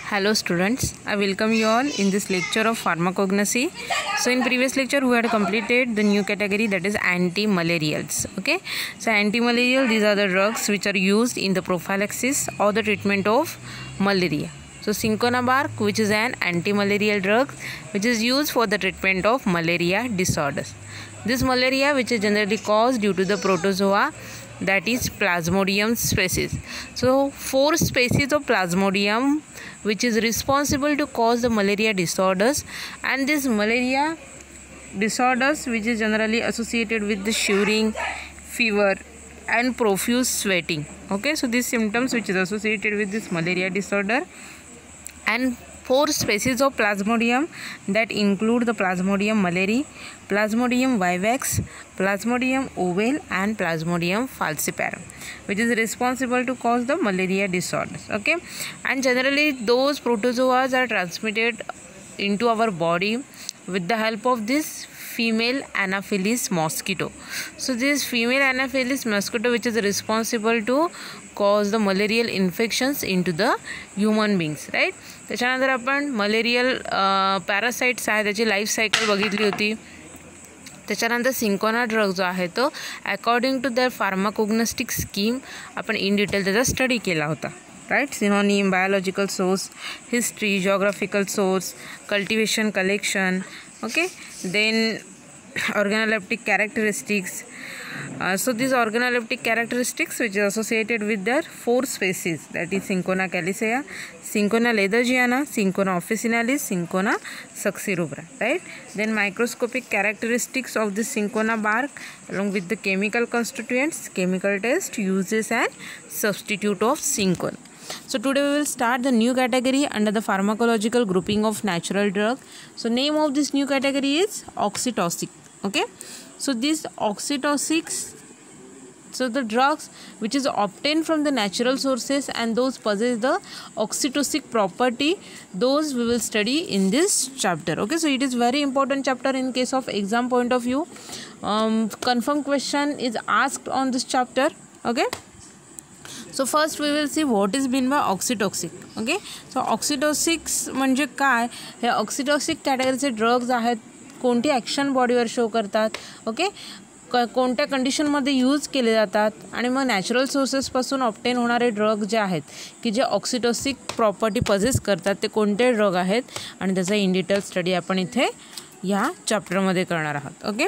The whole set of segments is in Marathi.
Hello students, I welcome you all in this lecture of pharmacognosy. So in previous lecture we had completed the new category, that is anti-malarials. Okay, so anti-malarial, these are the drugs which are used in the prophylaxis or the treatment of malaria. So cinchona bark, which is an anti-malarial drug which is used for the treatment of malaria disorders. This malaria, which is generally caused due to the protozoa, that is Plasmodium species. So 4 species of Plasmodium which is responsible to cause the malaria disorders, and this malaria disorders which is generally associated with the shivering, fever and profuse sweating. Okay, so these symptoms which is associated with this malaria disorder, and 4 species of Plasmodium that include the Plasmodium malariae, Plasmodium vivax, Plasmodium ovale and Plasmodium falciparum, which is responsible to cause the malaria disorders. Okay, and generally those protozoas are transmitted into our body with the help of this female Anopheles mosquito. So this female Anopheles mosquito which is responsible to cause the malarial infections into the human beings, right? त्याच्यानंतर आपण मलेरियल पॅरासाइट्स आहे त्याची लाईफ सायकल बघितली होती. त्याच्यानंतर सिंकोना ड्रग जो आहे तो according to their pharmacognostic scheme आपण इन डिटेल त्याचा स्टडी केला होता, right? Synonym, biological source, history, geographical source, cultivation, collection. Okay, then organoleptic characteristics. So these organoleptic characteristics which is associated with their 4 species, that is Cinchona calicea, Cinchona leathergiana, Cinchona officinalis, Cinchona succirubra, right? Then microscopic characteristics of the cinchona bark along with the chemical constituents, chemical test uses and substitute of cinchona. So today we will start the new category under the pharmacological grouping of natural drug. So name of this new category is oxytocic. Okay, so these oxytocics, so the drugs which is obtained from the natural sources and those possess the oxytocic property, those we will study in this chapter. Okay, so it is very important chapter in case of exam point of view. Confirm question is asked on this chapter. Okay, so first we will see what is meant by oxytocic. Okay, so oxytocics म्हणजे काय? हे oxytocic कॅटेगरीचे ड्रग्ज आहेत, कोणती ॲक्शन बॉडीवर शो करतात. ओके, कोणत्या कंडिशनमध्ये यूज केले जातात, आणि मग नॅचरल सोर्सेसपासून ऑप्टेन होणारे ड्रग जे आहेत की जे ऑक्सिटोसिक प्रॉपर्टी पजेस करतात ते कोणते ड्रग आहेत, आणि त्याचा इन डिटेल स्टडी आपण इथे या चॅप्टरमध्ये करणार आहोत. Okay,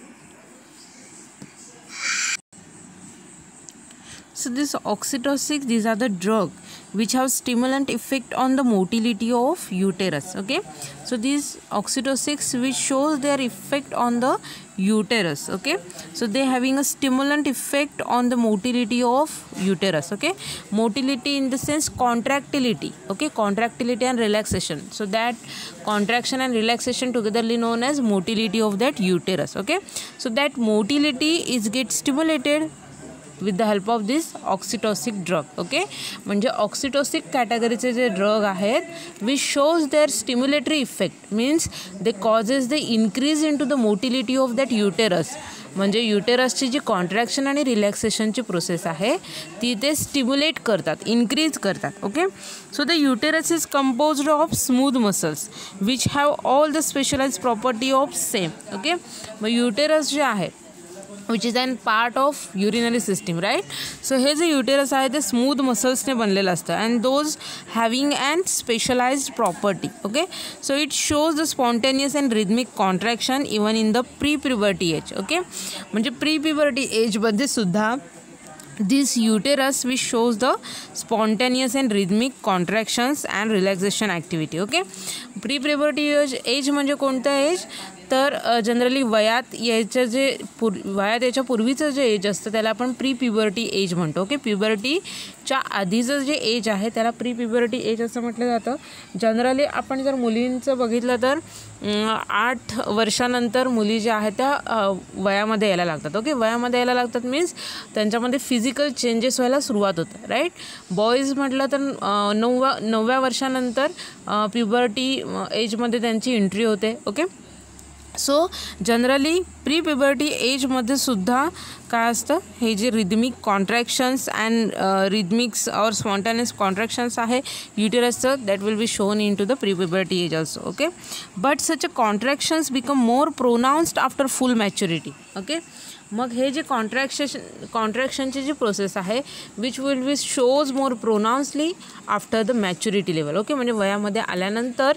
so this oxytocic, these are the drug which have stimulant effect on the motility of uterus. Okay, so these oxytocics which shows their effect on the uterus. Okay, so they having a stimulant effect on the motility of uterus. Okay, motility in the sense contractility. Okay, contractility and relaxation, so that contraction and relaxation togetherly known as motility of that uterus. Okay, so that motility is get stimulated with the help of this oxytocic drug. Okay, म्हणजे ऑक्सिटोसिक कॅटेगरीचे जे ड्रग आहेत which shows their stimulatory effect, means they causes the increase in to the motility of that uterus. म्हणजे युटेरसची जी कॉन्ट्रॅक्शन आणि रिलॅक्सेशनची प्रोसेस आहे ती ते स्टिम्युलेट करतात, इन्क्रीज करतात. Okay, so the uterus is composed of smooth muscles which have all the specialise property of same. Okay, मग युटेरस जे आहे which is an part of urinary system, right? So हे जे युटेरस आहे ते स्मूथ मसल्सने बनलेलं असतं, and those having an specialized property. Okay, so it shows the spontaneous and rhythmic contraction even in the pre-puberty age. Okay, म्हणजे pre-puberty age मध्ये सुद्धा this uterus which shows the spontaneous and rhythmic contractions and relaxation activity. Okay, pre-puberty age म्हणजे कोणतं एज, तर जनरली वयात यायचं जे वयात याच्या पूर्वीचं जे एज असतं त्याला आपण प्री प्युबर्टी एज म्हणतो. ओके, प्युबर्टीच्या आधीचं जे एज आहे त्याला प्री प्युबर्टी एज असं म्हटलं जातं. जनरली आपण जर मुलींचं बघितलं तर 8 वर्षानंतर मुली ज्या आहेत त्या वयामध्ये यायला लागतात. ओके, वयामध्ये यायला लागतात मीन्स त्यांच्यामध्ये फिजिकल चेंजेस व्हायला सुरुवात होतं, राईट? बॉईज म्हटलं तर 9व्या वर्षानंतर प्युबर्टी एजमध्ये त्यांची एंट्री होते. Okay, so generally pre puberty एजमध्ये सुद्धा काय असतं, हे जे रिदमिक कॉन्ट्रॅक्शन्स अँड रिदमिक्स और स्पॉन्टेनियस कॉन्ट्रॅक्शन्स आहे युटेरसचं, that will be shown in to the pre puberty age also. Okay, but such a contractions become more pronounced after full maturity. Okay, मग हे जे कॉन्ट्रॅक्शनची जी प्रोसेस आहे which will be shows more pronouncedly after the maturity level. Okay, म्हणजे वयामध्ये आल्यानंतर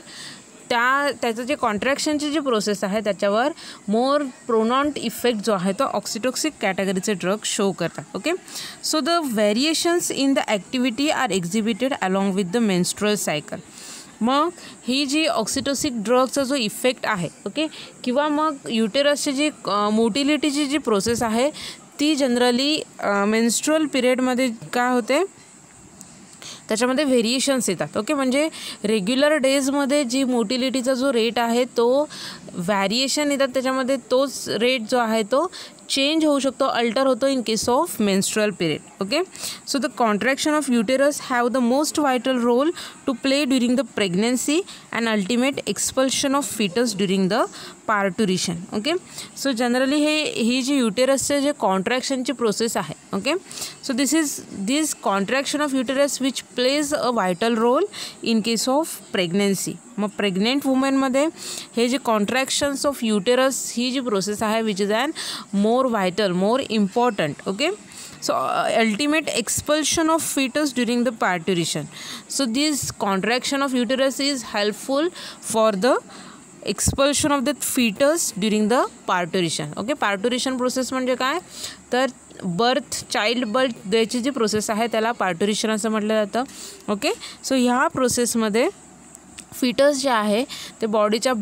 त्याचं जे कॉन्ट्रॅक्शनची जी प्रोसेस आहे त्याच्यावर मोर प्रोनाउंड इफेक्ट जो आहे तो ऑक्सिटॉक्सिक कॅटेगरीचे ड्रग शो करतात. Okay, so the variations in the activity are exhibited along with the menstrual cycle. मग ही जी ऑक्सिटॉसिक ड्रगचा जो इफेक्ट आहे, ओके, किंवा मग युटेरसची जी मोटिलिटीची जी प्रोसेस आहे ती जनरली मेन्स्ट्रुअल पिरियडमध्ये काय होते, त्याच्यामध्ये व्हेरिएशन्स येतात. ओके, म्हणजे रेग्युलर डेजमध्ये जी मोटिलिटीचा जो रेट आहे तो व्हॅरिएशन येतात, त्याच्यामध्ये तोच रेट जो आहे तो चेंज होऊ शकतो, अल्टर होतो in case of menstrual period. Okay, so the contraction of uterus have the most vital role to play during the pregnancy and ultimate expulsion of foetus during the parturition. Okay, so generally ही जी युटेरसचे जे कॉन्ट्रॅक्शनची प्रोसेस आहे, okay, so this contraction of uterus which plays a vital role in case of pregnancy. मग प्रेग्नेंट वुमेनमध्ये हे जे कॉन्ट्रॅक्शन्स ऑफ युटेरस ही जी प्रोसेस आहे which is and more vital, more important. Okay, so ultimate expulsion of fetus during the parturition. So this contraction of uterus is helpful for the expulsion of the fetus during the parturition. Okay, parturition process म्हणजे काय तर चाइल्ड बर्थ द्यायची जी प्रोसेस आहे त्याला पार्टुरिशन असं म्हटलं जातं. ओके, सो ह्या प्रोसेसमध्ये फिटस जे आहे ते बॉडीच्या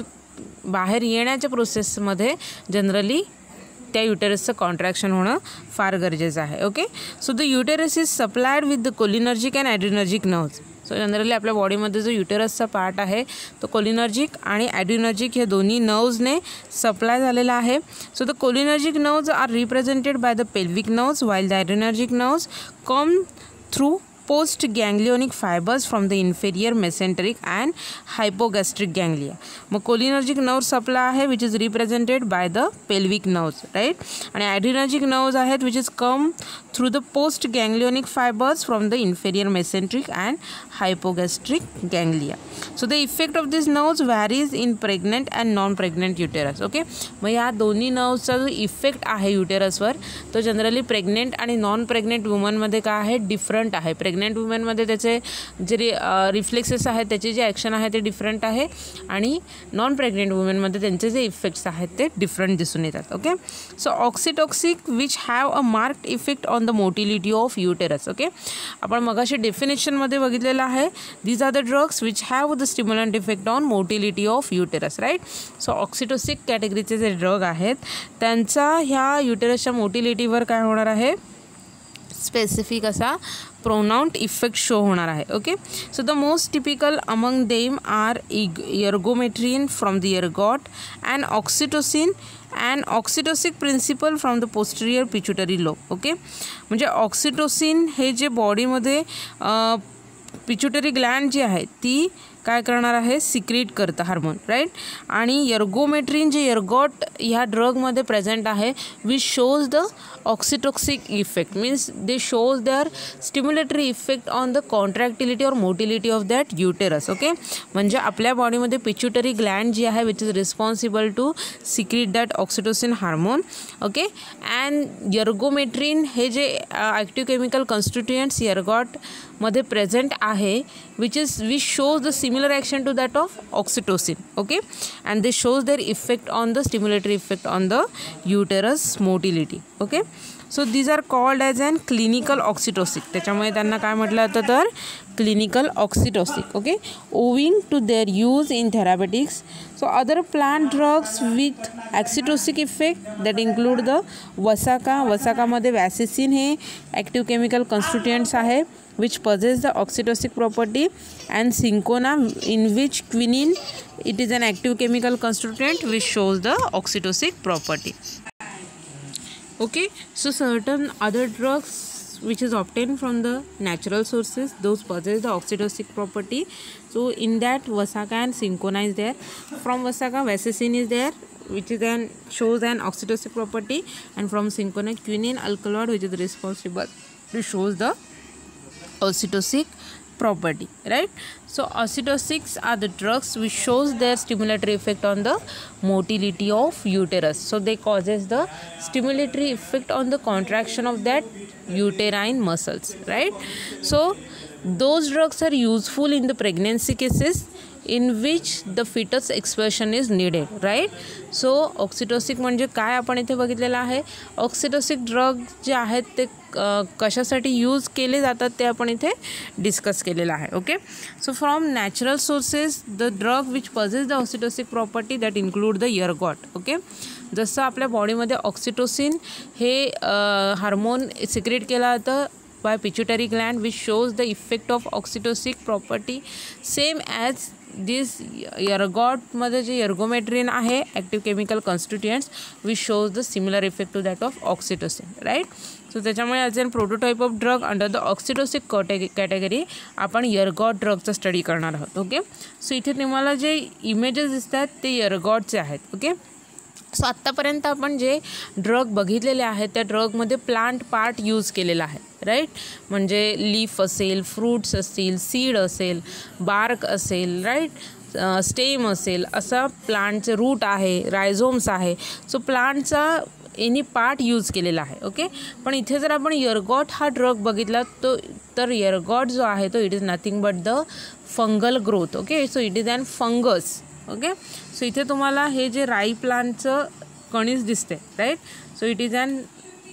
बाहेर येण्याच्या प्रोसेसमध्ये जनरली त्या युटेरसचं कॉन्ट्रॅक्शन होणं फार गरजेचं आहे. Okay, so the uterus is supplied with the cholinergic and adrenergic nerves. So generally आपल्या बॉडीमध्ये जो युटेरसचा पार्ट आहे तो कोलिनर्जिक आणि ॲड्रिनर्जिक हे दोन्ही नर्व्सने सप्लाय झालेला आहे. So the cholinergic nerves are represented by the pelvic nerves while the adrenergic nerves come through post ganglionic fibers from the inferior mesenteric and hypogastric ganglia. मग कोलिनर्जिक नर्व सप्लाय आहे which is represented by the pelvic nerves, right, आणि ॲड्रिनर्जिक नर्व्स आहेत which is come through the post ganglionic fibres from the inferior mesenteric and hypogastric ganglia. So the effect of this nerves varies in pregnant and non pregnant uterus. Okay, मग या दोन्ही नर्व्सचा जो इफेक्ट आहे युटेरसवर तो जनरली प्रेग्नेंट आणि नॉन प्रेग्नेंट वुमनमध्ये काय आहे डिफरंट आहे. प्रेग्नेंट वुमेनमध्ये त्याचे जे रिफ्लेक्सेस आहेत त्याचे जे ॲक्शन आहे ते डिफरंट आहे आणि नॉन प्रेग्नेंट वुमेनमध्ये त्यांचे जे इफेक्ट्स आहेत ते डिफरंट दिसून येतात. Okay, so oxytocic which have a marked effect on the motility of uterus. Okay, आपण मगाशी डेफिनेशनमध्ये बघितलेलं आहे these are the drugs which have the stimulant effect on motility of uterus, right. So oxytocic कॅटेगरीचे जे ड्रग आहेत त्यांचा ह्या युटेरसच्या मोटिलिटीवर काय होणार आहे स्पेसिफिक असा प्रोनाउंड इफेक्ट शो होणार आहे. Okay, so the most typical among them are ergometrine from the ergot and oxytocin and oxytocic principle from the posterior pituitary lobe. Okay, म्हणजे ऑक्सिटोसिन हे जे बॉडीमध्ये पिच्युटरी ग्लँड जी आहे ती काय करणार आहे सिक्रेट करतं हार्मोन, राईट, आणि एर्गोमेट्रिन जे एर्गॉट ह्या ड्रगमध्ये प्रेझेंट आहे which shows the oxytocic effect means they shows their stimulatory effect on the contractility और motility of that uterus. Okay, म्हणजे आपल्या बॉडीमध्ये पिच्युटरी ग्लँड जी आहे which is responsible to secrete that oxytocin hormone. Okay, and ergometrine हे जे ॲक्टिव्ह केमिकल कॉन्स्टिट्युएंट्स एर्गॉटमध्ये प्रेझेंट आहे which shows the similar action to that of oxytocin. Okay, and this shows their effect on the stimulatory effect on the uterus motility. Okay, so these are called as an clinical oxytocic. त्याच्यामुळे त्यांना काय म्हटलं जातं तर clinical oxytocic. Okay, owing to their use in therapeutics. So other plant drugs with oxytocic effect that include the वसाका मध्ये वॅसिसिन हे ॲक्टिव्ह केमिकल कॉन्स्टिट्युएंट्स आहे which possess the oxytocic property, and cinchona in which quinine it is an active chemical constituent which shows the oxytocic property. Okay, so certain other drugs which is obtained from the natural sources those possess the oxytocic property. So in that vasaka and cinchona is there. From vasaka vasisin is there, which is shows an oxytocic property, and from cinchona quinine alkaloid, which is responsible to shows the oxytocic property, right? So oxytocics are the drugs which shows their stimulatory effect on the motility of uterus. So they causes the stimulatory effect on the contraction of that uterine muscles, right? So those drugs are useful in the pregnancy cases in which the fetus expression is needed, right? So oxytocic म्हणजे काय आपण इथे बघितलेलं आहे. ऑक्सिटोसिक ड्रग जे आहेत ते कशासाठी यूज केले जातात ते आपण इथे डिस्कस केलेलं आहे. Okay, so from natural sources the drug which possess the oxytocic property that include the ergot. Okay, जसं आपल्या बॉडीमध्ये ऑक्सिटोसिन हे हार्मोन सिक्रेट केलं जातं by pituitary gland which shows the effect of oxytocic property, same as this ergot मध्ये जे ergometrin आहे active chemical constituents which shows the similar effect to that of oxytocin, right? So त्याच्यामुळे as a prototype of drug under the oxytocic category आपण ergot ड्रगचा स्टडी करणार आहोत. ओके, सो इथे तुम्हाला जे इमेजेस दिसतात ते ergotचे आहेत. ओके, सो आत्तापर्यंत आपण जे ड्रग बघितलेले आहेत त्या ड्रगमध्ये प्लांट पार्ट यूज केलेला आहे, राईट? म्हणजे लीफ असेल, फ्रूट्स असतील, सीड असेल, बार्क असेल, राईट, स्टेम असेल, असा प्लांटचे रूट आहे, रायझोम्स आहे. सो प्लांटचा एनी पार्ट यूज केलेला आहे. ओके, पण इथे जर आपण एर्गॉट हा ड्रग बघितला तर एर्गॉट जो आहे तो it is nothing but the fungal growth. Okay, so it is an fungus. Okay, so इथे तुम्हाला हे जे राई प्लांटचं कणीस दिसते, right? So it is an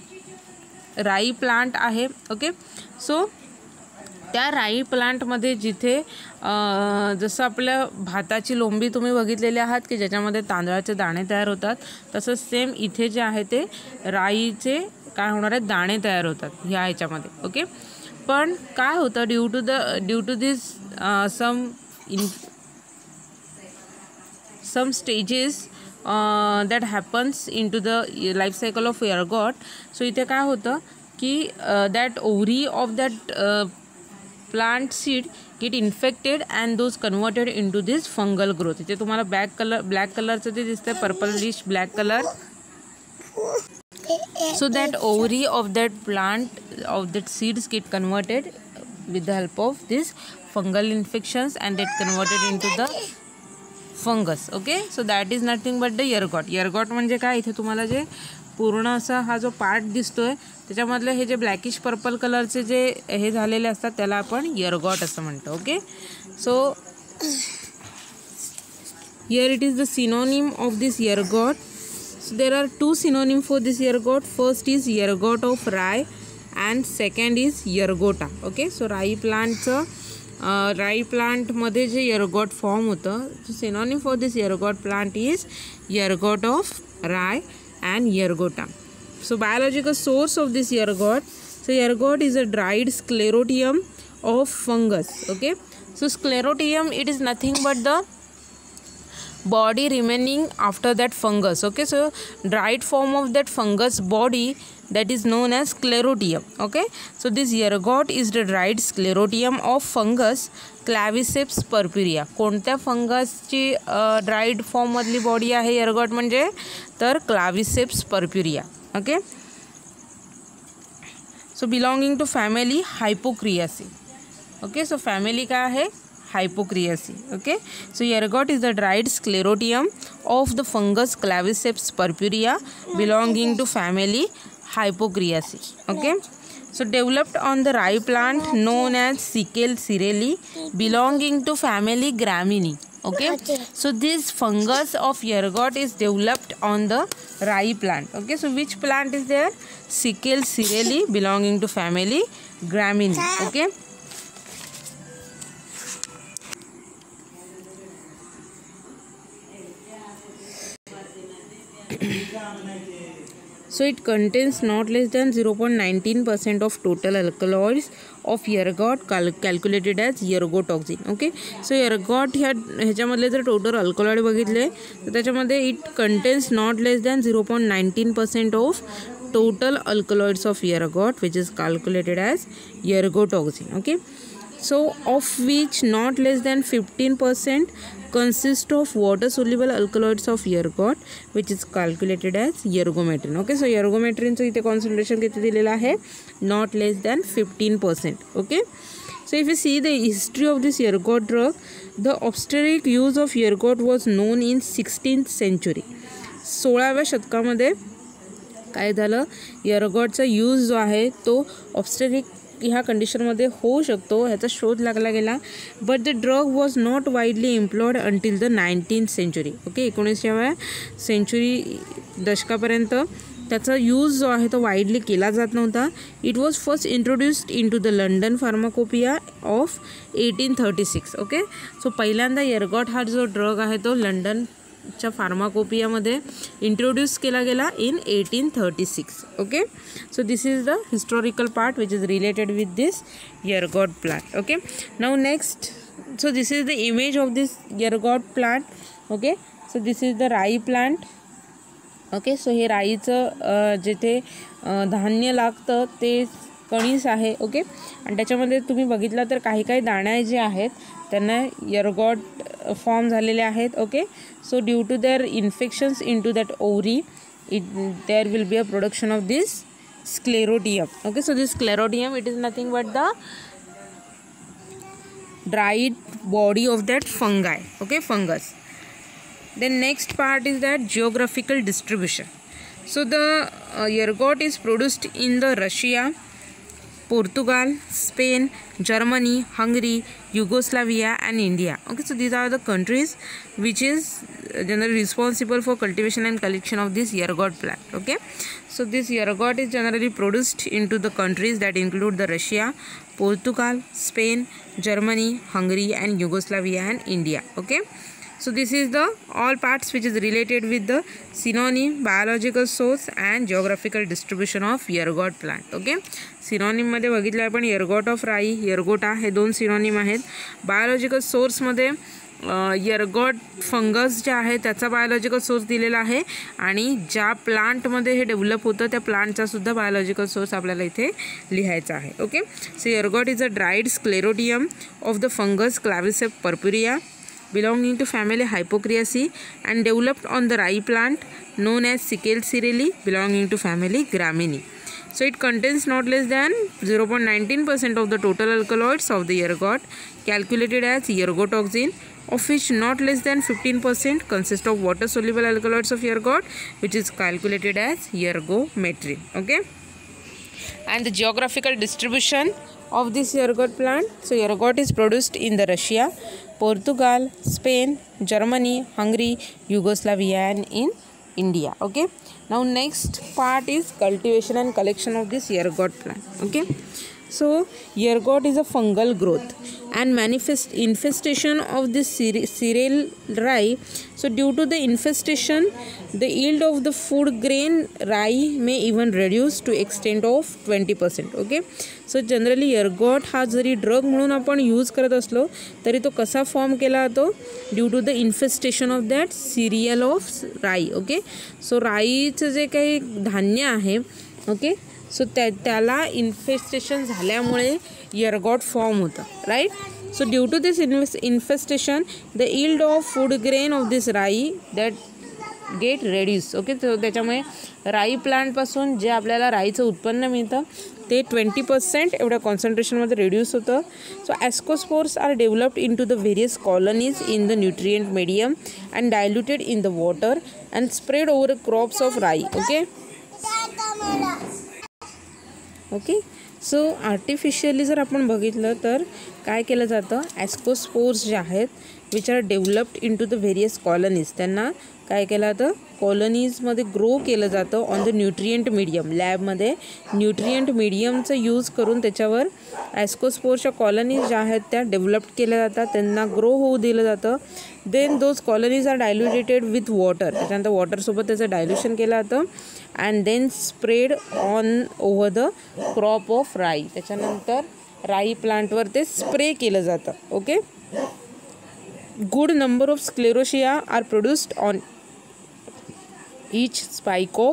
rye plant आहे. ओके, सो त्या राई प्लांटमध्ये जिथे जसं आपल्या भाताची लोंबी तुम्ही बघितलेली आहात की ज्याच्यामध्ये तांदळाचे दाणे तयार होतात, तसंच सेम इथे जे आहे ते राईचे काय होणार आहे, दाणे तयार होतात ह्या ह्याच्यामध्ये. ओके, पण काय होतं due to this some stages that happens into the life cycle of ergot. So इथे काय होतं की that ovary of that plant seed get infected and those converted into this fungal growth. इथे तुम्हाला black कलरचं ते दिसतंय, purplish black color. So that ovary of that plant of that seeds get converted with the help of this fungal infections and get converted into the fungus. Okay, so that is nothing but the ergot. Ergot म्हणजे काय, इथे तुम्हाला जे पूर्ण असा हा जो पार्ट दिसतोय त्याच्यामधले हे जे ब्लॅकिश पर्पल कलरचे जे हे झालेले असतात त्याला आपण एर्गॉट असं म्हणतो. Okay, so here it is the synonym of this ergot. So there are two synonym for this ergot. First is ergot of rye and second is ergota. Okay, so rye प्लांटचं राई प्लांटमध्ये जे एर्गॉट फॉर्म होतं, synonym for this ergot plant is ergot of rye and ergota. So biological source of this ergot. So ergot is a dried sclerotium of fungus. Okay, so sclerotium it is nothing but the body remaining after that fungus. Okay, so dried form of that fungus body that is known as sclerotium. Okay, so this ergot is the dried sclerotium of fungus claviceps purpurea. कोणत्या फंगसची ड्राईड फॉर्म मधली बॉडी आहे एर्गॉट म्हणजे, तर claviceps purpurea. Okay, so belonging to family Hypocreaceae. Okay, so family काय आहे, Hypocreaceae. Okay, so ergot is the dried sclerotium of the fungus claviceps purpurea belonging to family Hypocreaceae. Okay, so developed on the rye plant known as Sickle cerealis belonging to family Gramineae. Okay, so this fungus of ergot is developed on the rye plant. Okay, so which plant is there? Sickle cerealis belonging to family Gramineae. Okay, so it contains not less than 0.19% of total alkaloids of ergot calculated as ergotoxin. Okay, so ergot ह्याच्यामधले जर टोटल अल्कलॉइड बघितले तर त्याच्यामध्ये it contains not less than 0.19% of total alkaloids of ergot which is calculated as ergotoxin. Okay, So of which not less than 15% consist of water soluble alkaloids of ergot, which is calculated as ergometrin. Okay, so ergometrin चं इथे concentration किती दिलेला आहे, not less than 15%. Okay, so if you see the history of this ergot drug, the obstetric use of ergot was known in 16th century. 16व्या शतकामध्ये काय झालं, एर्गॉटचा यूज जो आहे तो ऑब्स्टेट्रिक ह्या कंडिशनमध्ये होऊ शकतो ह्याचा शोध लागला गेला. But the drug was not widely employed until the 19th century. Okay, 19व्या सेंचुरी दशकापर्यंत त्याचा यूज जो आहे तो वाईडली केला जात नव्हता. It was first introduced in to the London pharmacopoeia of 1836. Okay, so पहिल्यांदा एर्गॉट हा जो ड्रग आहे तो लंडनच्या फार्माकोपियामध्ये इंट्रोड्यूस केला गेला in 1836. Okay, so this is the historical part which is related with this ergot plant. Okay, now next, so this is the image of this ergot plant. Okay, so this is the rye plant. Okay, so हे राईचं जिथे धान्य लागतं ते कणीस आहे. ओके, आणि त्याच्यामध्ये तुम्ही बघितलं तर काही काही दाणे जे आहेत त्यांना एर्गॉट फॉर्म झालेले आहेत. Okay, so due to their infections in to that ovary there will be a production of this sclerotium. Okay, so this sclerotium it is nothing but the dried body of that fungi. Okay, fungus. Then next part is that geographical distribution. So the ergot is produced in the Russia, Portugal, Spain, Germany, Hungary, Yugoslavia and India. Okay, so these are the countries which is generally responsible for cultivation and collection of this ergot plant. Okay, so this ergot is generally produced into the countries that include the Russia, Portugal, Spain, Germany, Hungary and Yugoslavia and India. Okay, so this is the all parts which is related with the synonym, biological source and geographical distribution of ergot plant. Okay, synonym मध्ये बघितलं आपण ergot of राई, ergota हे दोन synonym आहेत. biological source मध्ये एर्गॉट फंगस जे आहे त्याचा बायोलॉजिकल सोर्स दिलेला आहे आणि ज्या प्लांटमध्ये हे डेव्हलप होतं त्या प्लांटचा सुद्धा बायोलॉजिकल सोर्स आपल्याला इथे लिहायचा आहे. Okay, so ergot is a dried sclerotium of the fungus Claviceps purpurea belonging to family Hypocriaceae and developed on the rye plant known as Sickle cereally belonging to family Gramineae. So it contains not less than 0.19% of the total alkaloids of the ergot calculated as ergotoxin, of which not less than 15% consist of water soluble alkaloids of ergot, which is calculated as ergometrin. Okay, and the geographical distribution of this ergot plant. So ergot is produced in the Russia, Portugal, Spain, Germany, Hungary, Yugoslavia and in India. Okay, now next part is cultivation and collection of this ergot plant. Okay, so ergot is a fungal growth and manifest infestation of this cereal rye. So due to the infestation, the yield of the food grain rye may even reduce to extent of 20%. Okay, so generally ergot हा जरी ड्रग म्हणून आपण यूज करत असलो तरी तो कसा फॉर्म केला जातो, due to the infestation of that cereal of rye. Okay, so राईचं जे काही धान्य आहे, ओके, सो त्याला इन्फेस्टेशन झाल्यामुळे एर्गॉट फॉर्म होतं, right. So due to this infestation the yield of food grain of this rye that gate reduce. Okay, तर त्याच्यामुळे राई प्लांटपासून जे आपल्याला राईचं उत्पन्न मिळतं ते 20% एवढ्या कॉन्सन्ट्रेशनमध्ये रेड्यूस होतं. So ascospores are developed in to the various colonies in the nutrient medium and diluted in the water and spread over crops of rye. Okay, okay, so artificially जर आपण बघितलं तर काय केलं जातं, ॲस्कोस्पोर्स जे आहेत which are developed in to the various colonies त्यांना काय केलं जातं, कॉलनीजमध्ये ग्रो केलं जातं ऑन द न्यूट्रिएंट मीडियम. लॅबमध्ये न्यूट्रिएंट मीडियमचं यूज करून त्याच्यावर ॲस्कोस्पोर्सच्या कॉलनीज ज्या आहेत त्या डेव्हलप्ड केल्या जातात, त्यांना ग्रो होऊ दिलं जातं. Then those colonies are diluted with water, त्याच्यानंतर वॉटरसोबत त्याचं डायल्युशन केलं जातं and then spread on over the crop of rye. त्याच्यानंतर राई प्लांटवर ते स्प्रे केलं जातं. Okay, good number of sclerotia are produced on each spike of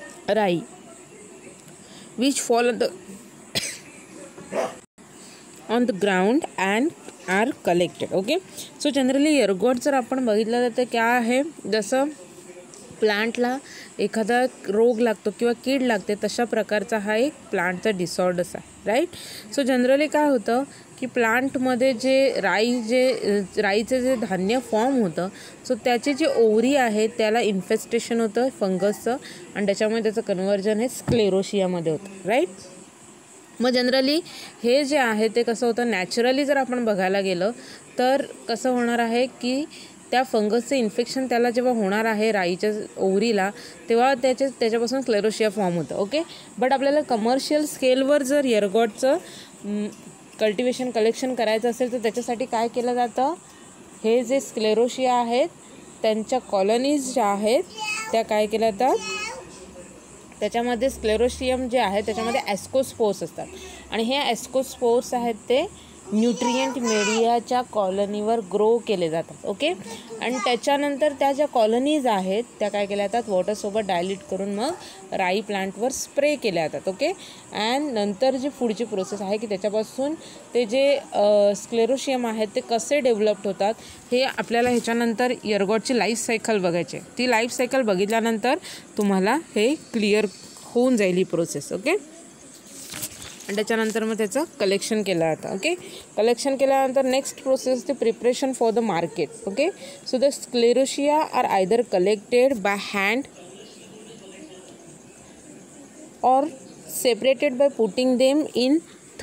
rye which fall on the on the ground and are collected. Okay, so generally ergot जर आपण बघितलं तर क्या आहे, जसं प्लांटला एखादा रोग लागतो किंवा कीड लागते तशा प्रकारचा हा एक प्लांटचा डिसऑर्डर्स आहे, राईट. सो जनरली काय होतं की प्लांटमध्ये जे राईचं जे धान्य फॉर्म होतं, सो त्याची जी ओव्हरी आहे त्याला इन्फेस्टेशन होतं फंगसचं आणि त्याच्यामुळे त्याचं कन्व्हर्जन हे स्क्लेरोशियामध्ये होतं, राईट. मग जनरली हे जे आहे ते कसं होतं, नॅचरली जर आपण बघायला गेलं तर कसं होणार आहे की त्या फंगसचं इन्फेक्शन त्याला जेव्हा होणार आहे राईच्या ओव्हरीला, तेव्हा त्याच्यापासून स्क्लेरोशिया फॉर्म होतं. ओके, बट आपल्याला कमर्शियल स्केलवर जर एअरगॉटचं कल्टिवेशन कलेक्शन करायचं असेल तर त्याच्यासाठी काय केलं जातं, हे जे स्क्लेरोशिया आहेत त्यांच्या कॉलनीज ज्या आहेत त्या काय केल्या जातात, त्याच्यामध्ये स्क्लेरोशियम जे आहे त्याच्यामध्ये ॲस्कोस्पोर्स असतात आणि हे ॲस्कोस्पोर्स आहेत ते न्यूट्रिएंट मीडियाच्या कॉलनीवर ग्रो केले जातात. ओके, आणि त्याच्यानंतर त्या ज्या कॉलनीज आहेत त्या काय केल्या जातात, वॉटरसोबत डायल्यूट करून मग राई प्लांटवर स्प्रे केल्या जातात. ओके, अँड नंतर जी पुढची प्रोसेस आहे की त्याच्यापासून ते जे स्क्लेरोशियम आहेत ते कसे डेव्हलप्ड होतात हे आपल्याला ह्याच्यानंतर एअरगॉटची लाईफ सायकल बघायची आहे. ती लाईफ सायकल बघितल्यानंतर तुम्हाला हे क्लिअर होऊन जाईल ही प्रोसेस. ओके, आणि त्याच्यानंतर मग त्याचं कलेक्शन केलं जातं. ओके, कलेक्शन केल्यानंतर next process the preparation for the market. Okay, so the sclerotia are either collected by hand or separated by putting them in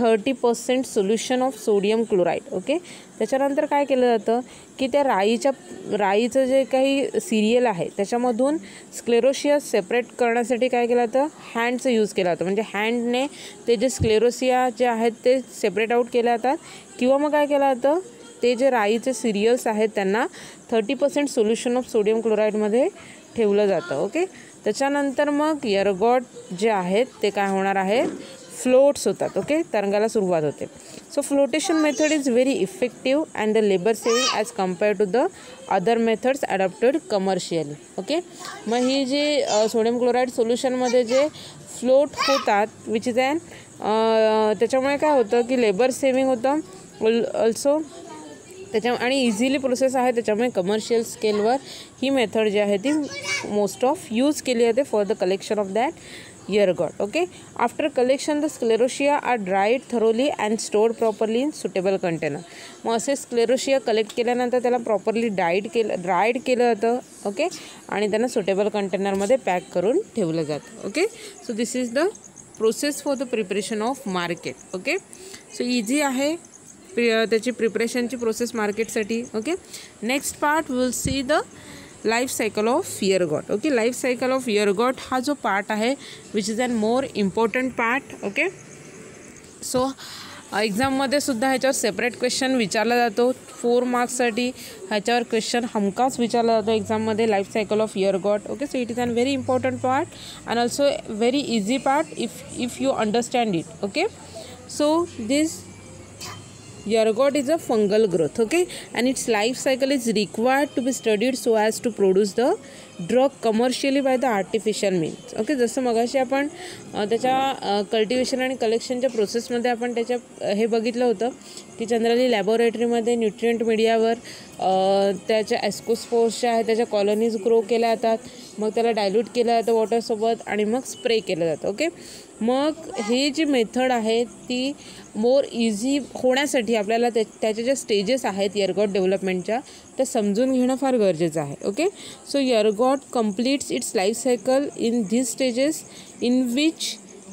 30% solution of sodium chloride. Okay, त्याच्यानंतर काय केलं जातं की त्या राईचं जे काही सिरियल आहे त्याच्यामधून स्क्लेरोशिया सेपरेट करण्यासाठी काय केलं जातं, हँडचं यूज केला जातं. म्हणजे हँडने ते जे स्क्लेरोशिया जे आहेत ते सेपरेट आऊट केले जातात किंवा मग काय केलं जातं, ते जे राईचे सिरियल्स आहेत त्यांना 30% सोल्युशन ऑफ सोडियम क्लोराईडमध्ये ठेवलं जातं. ओके, त्याच्यानंतर मग एअरगॉट जे आहेत ते काय होणार आहे, फ्लोट्स होतात. ओके, तरंगायला सुरुवात होते. So flotation method is very effective and the labour saving as compare to the other methods adopted commercially. Okay, मग ही जी सोडियम क्लोराईड सोल्युशनमध्ये जे फ्लोट होतात विच इज ॲन त्याच्यामुळे काय होतं की लेबर सेविंग होतं ऑल्सो आणि इझिली प्रोसेस आहे. त्याच्यामुळे कमर्शियल स्केलवर ही मेथड जी आहे ती मोस्ट ऑफ यूज केली जाते for the collection of that ergot. Okay, after collection the sclerotia are dried thoroughly and stored properly in suitable container. मग असे स्क्लेरोशिया कलेक्ट केल्यानंतर त्याला प्रॉपरली ड्राईड केलं जातं. ओके, आणि त्यांना सुटेबल कंटेनरमध्ये पॅक करून ठेवलं जातं. Okay, so this is the process for the preparation of market. Okay, so easy आहे त्याची प्रिपरेशनची प्रोसेस मार्केटसाठी. Okay, next part will see the life cycle of ergot. Okay, life cycle of ergot हा जो पार्ट आहे which is an more important part. Okay, so एक्झाममध्ये सुद्धा ह्याच्यावर सेपरेट क्वेश्चन विचारला जातो. 4 मार्क्ससाठी ह्याच्यावर क्वेश्चन हमखास विचारला जातो एक्झाममध्ये, life cycle of ergot. Okay, so it is an very important part and also very easy part if you understand it. Okay, so this Ergot is a fungal growth. Okay, and its life cycle is required to be studied so as to produce the drug commercially by the artificial means. Okay, जसं मगाशी आपण त्याच्या कल्टिवेशन आणि कलेक्शनच्या प्रोसेसमध्ये आपण त्याच्या हे बघितलं होतं की जनरली लॅबोरेटरीमध्ये न्यूट्रिएंट मीडियावर त्याच्या ॲस्कोस्पोर्स ज्या आहेत त्याच्या कॉलनीज ग्रो केल्या जातात, मग त्याला डायल्यूट केलं जातं वॉटरसोबत आणि मग स्प्रे केलं जातं. ओके, मग ही जी मेथड आहे ती मोर इझी होण्यासाठी आपल्याला त्याच्या ज्या स्टेजेस आहेत एअरगॉट डेव्हलपमेंटच्या त्या समजून घेणं फार गरजेचं आहे. Okay, so ergot completes its life cycle in these stages in which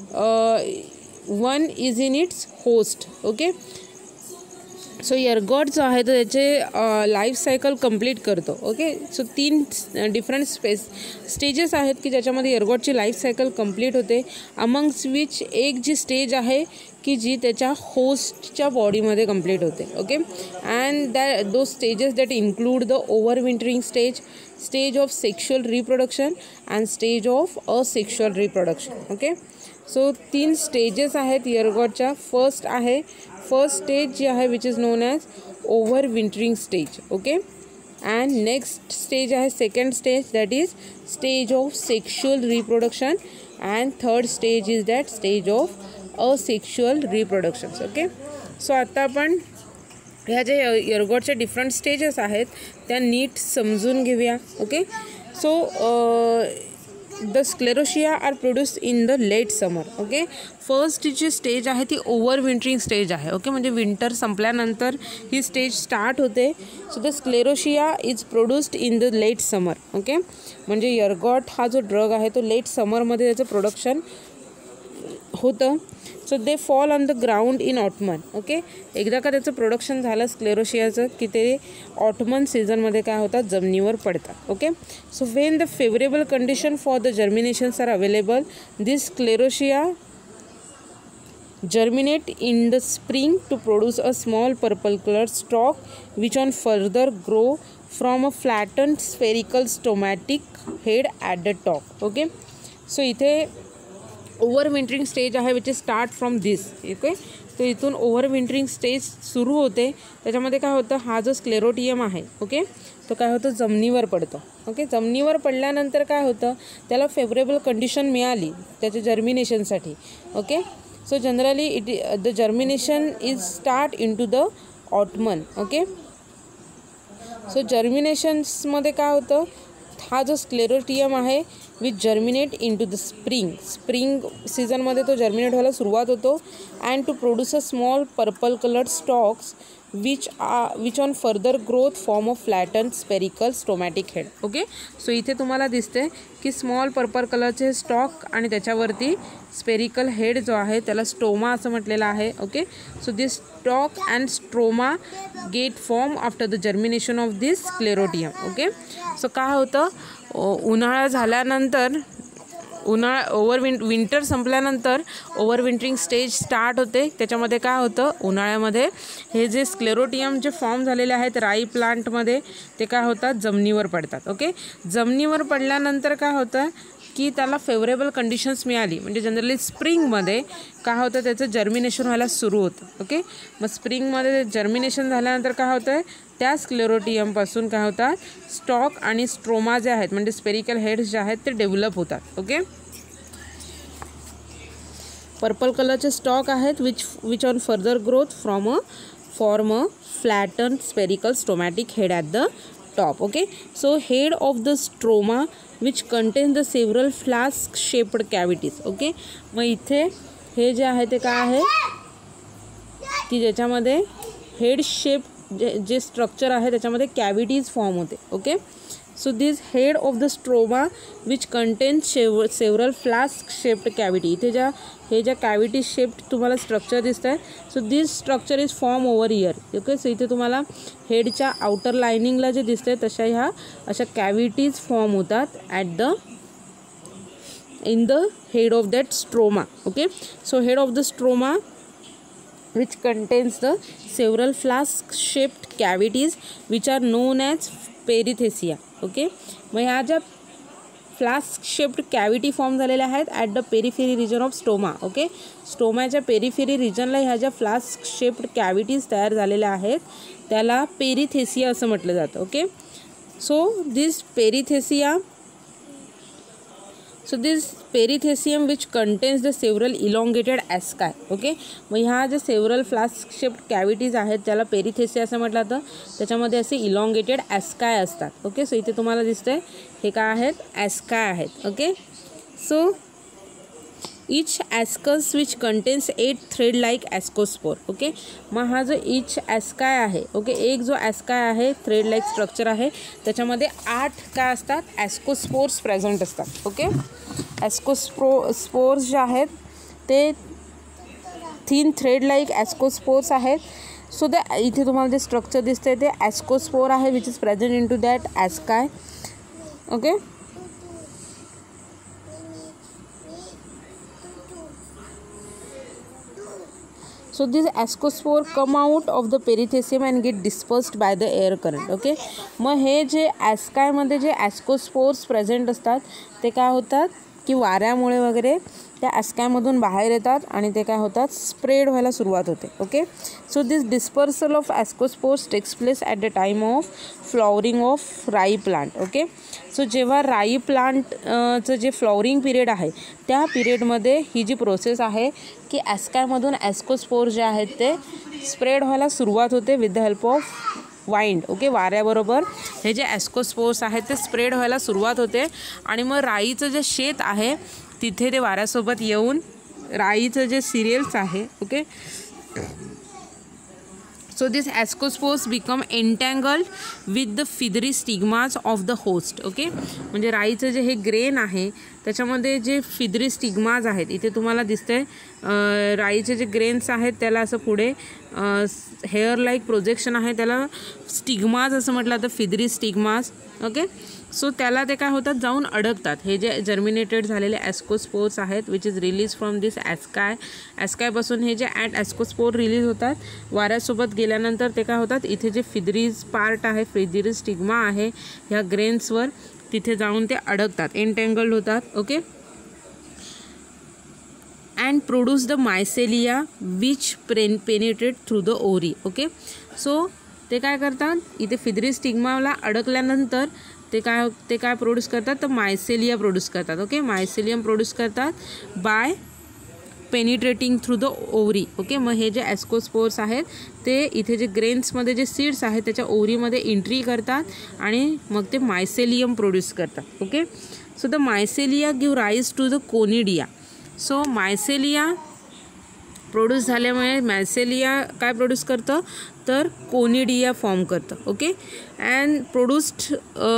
one is in its host. Okay, so ergot जो आहे तो त्याचे लाईफ सायकल कंप्लीट करतो. ओके, सो 3 डिफरंट स्टेजेस आहेत की ज्याच्यामध्ये एअरगॉटची लाईफ सायकल कंप्लीट होते. अमंग्स विच एक जी स्टेज आहे की जी त्याच्या होस्टच्या बॉडीमध्ये कंप्लीट होते. Okay, and those stages that include the overwintering stage of sexual reproduction and stage of asexual reproduction. Okay, so 3 stages आहेत एअरगॉटच्या. फर्स्ट स्टेज जी आहे which is known as overwintering stage. Okay, and next stage आहे second stage that is stage of sexual reproduction and third stage is that stage of asexual reproductions. Okay, so आता आपण ह्या जे एअरगॉटचे डिफरंट स्टेजेस आहेत त्या नीट समजून घेऊया. Okay, so the sclerotia are produced in the late summer. Okay, first जी स्टेज आहे ती ओव्हर विंटरिंग स्टेज आहे. ओके, म्हणजे विंटर संपल्यानंतर ही स्टेज स्टार्ट होते. So the sclerotia is produced in the late summer. Okay, म्हणजे एअरगॉट हा जो ड्रग आहे तो लेट समरमध्ये त्याचं प्रोडक्शन होतं. So they fall on the ground in autumn. Okay, एकदा का त्याचं प्रोडक्शन झालं स्क्लेरोशियाचं की ते ऑटमन सीझनमध्ये काय होतात, जमिनीवर पडतात. Okay, so when the favourable condition for the germinations are available, this sclerotia germinate in the spring to produce a small purple colored stalk which on further grow from a flattened spherical stomatic head at the top. Okay, so इथे ओव्हर विंटरिंग स्टेज आहे which is start from this. Okay, तो इथून ओव्हर विंटरिंग स्टेज सुरू होते. त्याच्यामध्ये काय होतं, हा जो स्क्लेरोटियम आहे ओके तो काय होतं, जमिनीवर पडतो. ओके, जमिनीवर पडल्यानंतर काय होतं, त्याला फेवरेबल कंडिशन मिळाली त्याच्या जर्मिनेशनसाठी. Okay, so generally the germination is start in to the autumn. Okay, so जर्मिनेशन्समध्ये काय होतं, हा जो स्क्लेरोटियम आहे which germinate in to the spring सीझनमध्ये तो जर्मिनेट व्हायला सुरुवात होतो. And to produce a small purple coloured stalks which on further growth form of flatten spherical stomatic head. Okay, so इथे तुम्हाला दिसते की स्मॉल पर्पल कलरचे स्टॉक आणि त्याच्यावरती स्पेरिकल हेड जो आहे त्याला स्टोमा असं म्हटलेलं आहे. Okay, so this stalk and stroma get form after the germination of this sclerotium. Okay, so काय होतं, उन्हाळा झाल्यानंतर विंटर संपल्यानंतर ओव्हर विंटरिंग स्टेज स्टार्ट होते. त्याच्यामध्ये काय होतं, उन्हाळ्यामध्ये हे जे स्क्लेरोटियम जे फॉर्म झालेले आहेत राई प्लांटमध्ये ते काय होतात, जमिनीवर पडतात. ओके, जमिनीवर पडल्यानंतर काय होतं की त्याला फेवरेबल कंडिशन्स मिळाली, म्हणजे जनरली स्प्रिंगमध्ये काय होतं, त्याचं जर्मिनेशन व्हायला सुरू होतं. ओके, मग स्प्रिंगमध्ये जर्मिनेशन झाल्यानंतर काय होतं आहे, त्या स्क्लेरोटियमपासून काय होतात, स्टॉक आणि स्ट्रोमा जे आहेत म्हणजे स्पेरिकल हेड्स जे आहेत ते डेव्हलप होतात. ओके, पर्पल कलरचे स्टॉक आहेत which on further growth form a flatten spherical stomatic head at the top. Okay, so head of the stroma which contain the several flask shaped cavities. Okay, मग इथे हे जे आहे ते काय आहे की ज्याच्यामध्ये हेड शेप जे स्ट्रक्चर आहे त्याच्यामध्ये कॅव्हिटीज फॉर्म होते. Okay, so this head of the stroma which contains several flask shaped cavity. इथे हे ज्या कॅव्हिटी शेप्ड तुम्हाला स्ट्रक्चर दिसत आहे, so this structure is form over year. Okay, so इथे तुम्हाला हेडच्या आउटर लायनिंगला जे दिसते तशा ह्या अशा कॅव्हिटीज फॉर्म होतात in the head of that stroma. Okay, so head of the stroma which contains the several flask shaped cavities which are known as perithecia. Okay, मग ह्या ज्या फ्लास्क शेप्ड कॅव्हिटी फॉर्म झालेल्या आहेत at the periphery region of stoma. Okay, स्टोमाच्या पेरिफेरी रिजनला ह्या ज्या फ्लास्क शेप्ड कॅव्हिटीज तयार झालेल्या आहेत त्याला पेरिथेसिया असं म्हटलं जातं. Okay, so this perithecium which contains the several elongated asci. Okay, मग ह्या ज्या सेव्हरल फ्लास्क शेप्ड कॅव्हिटीज आहेत त्याला पेरिथेसिया असं म्हटलं जातं. त्याच्यामध्ये असे इलॉंगेटेड ॲस्काय असतात. ओके, सो इथे तुम्हाला दिसतंय हे काय आहेत, ॲस्काय आहेत. Okay, so each ascus which contains 8 thread like ascospore. Okay, मग हा जो इच ॲस्काय आहे, ओके, एक जो ॲस्काय आहे थ्रेड लाईक स्ट्रक्चर आहे त्याच्यामध्ये 8 काय असतात, ॲस्कोस्पोर्स प्रेझेंट असतात. ओके, ॲस्कोस्पोर्स जे आहेत ते 3 थ्रेड लाईक ॲस्कोस्पोर्स आहेत. सो इथे तुम्हाला जे स्ट्रक्चर दिसते ते ॲस्कोस्पोर आहे which is present in to that asci. Okay, so these ascospore come out of the perithecium and get dispersed by the air current. Okay, मग हे जे ॲस्कायमध्ये जे ॲस्कोस्पोर्स प्रेझेंट असतात ते काय होतात की वाऱ्यामुळे वगैरे त्या ॲस्कायमधून बाहेर येतात आणि ते काय होतात, स्प्रेड व्हायला सुरुवात होते. Okay, so this dispersal of ascospores takes place at the time of flowering of rye plant. Okay, so जेव्हा राई प्लांटचं जे फ्लॉवरिंग पिरियड आहे त्या पिरियडमध्ये ही जी प्रोसेस आहे की ॲस्कायमधून ॲस्कोस्पोर जे आहेत ते स्प्रेड व्हायला सुरुवात होते with the help of wind. Okay, वाऱ्याबरोबर हे जे ॲस्कोस्पोर्स आहेत ते स्प्रेड व्हायला सुरुवात होते आणि मग राईचं जे शेत आहे तिथे ते वाऱ्यासोबत येऊन राईचं जे सिरियल्स आहे. Okay, so these ascospores become entangled with the feathery stigmas of the host. Okay, म्हणजे राईचं जे हे ग्रेन आहे त्याच्यामध्ये जे फिदरी स्टिग्माज आहेत, इथे तुम्हाला दिसतंय राईचे जे ग्रेन्स आहेत त्याला असं पुढे हेअर लाईक प्रोजेक्शन आहे, त्याला स्टिग्माज असं म्हटलं तर फिदरी स्टिग्माज. ओके, सो त्याला ते काय होतात जाऊन अडकतात. हे जे जर्मिनेटेड झालेले ॲस्कोस्पोर्स आहेत which is release from this ॲस्कायपासून हे जे ॲस्कोस्पोर रिलीज होतात वाऱ्यासोबत गेल्यानंतर ते काय होतात इथे जे फिदरीज पार्ट आहे, फिदरी स्टिग्मा आहे ह्या ग्रेन्सवर, तिथे जाऊन ते अडकतात, एन्टँगल्ड होतात. Okay, and produce the mycelia which penetrate through the ovary. Okay, so ते काय करतात इथे फिदरी स्टिग्माला अडकल्यानंतर ते काय प्रोड्यूस करतात तर मायसेलिया प्रोड्यूस करतात. ओके, मायसेलियम प्रोड्यूस करतात by penetrating through the ovary. Okay, मग हे जे ॲस्कोस्पोर्स आहेत ते इथे जे ग्रेन्समध्ये जे सीड्स आहेत त्याच्या ओव्हरीमध्ये एंट्री करतात आणि मग ते मायसेलियम प्रोड्यूस करतात. Okay, so the mycelia give rise to the conidia. So mycelia produce झाल्यामुळे मायसेलिया काय प्रोड्यूस करतं तर कोनिडिया फॉर्म करतं. Okay, and produced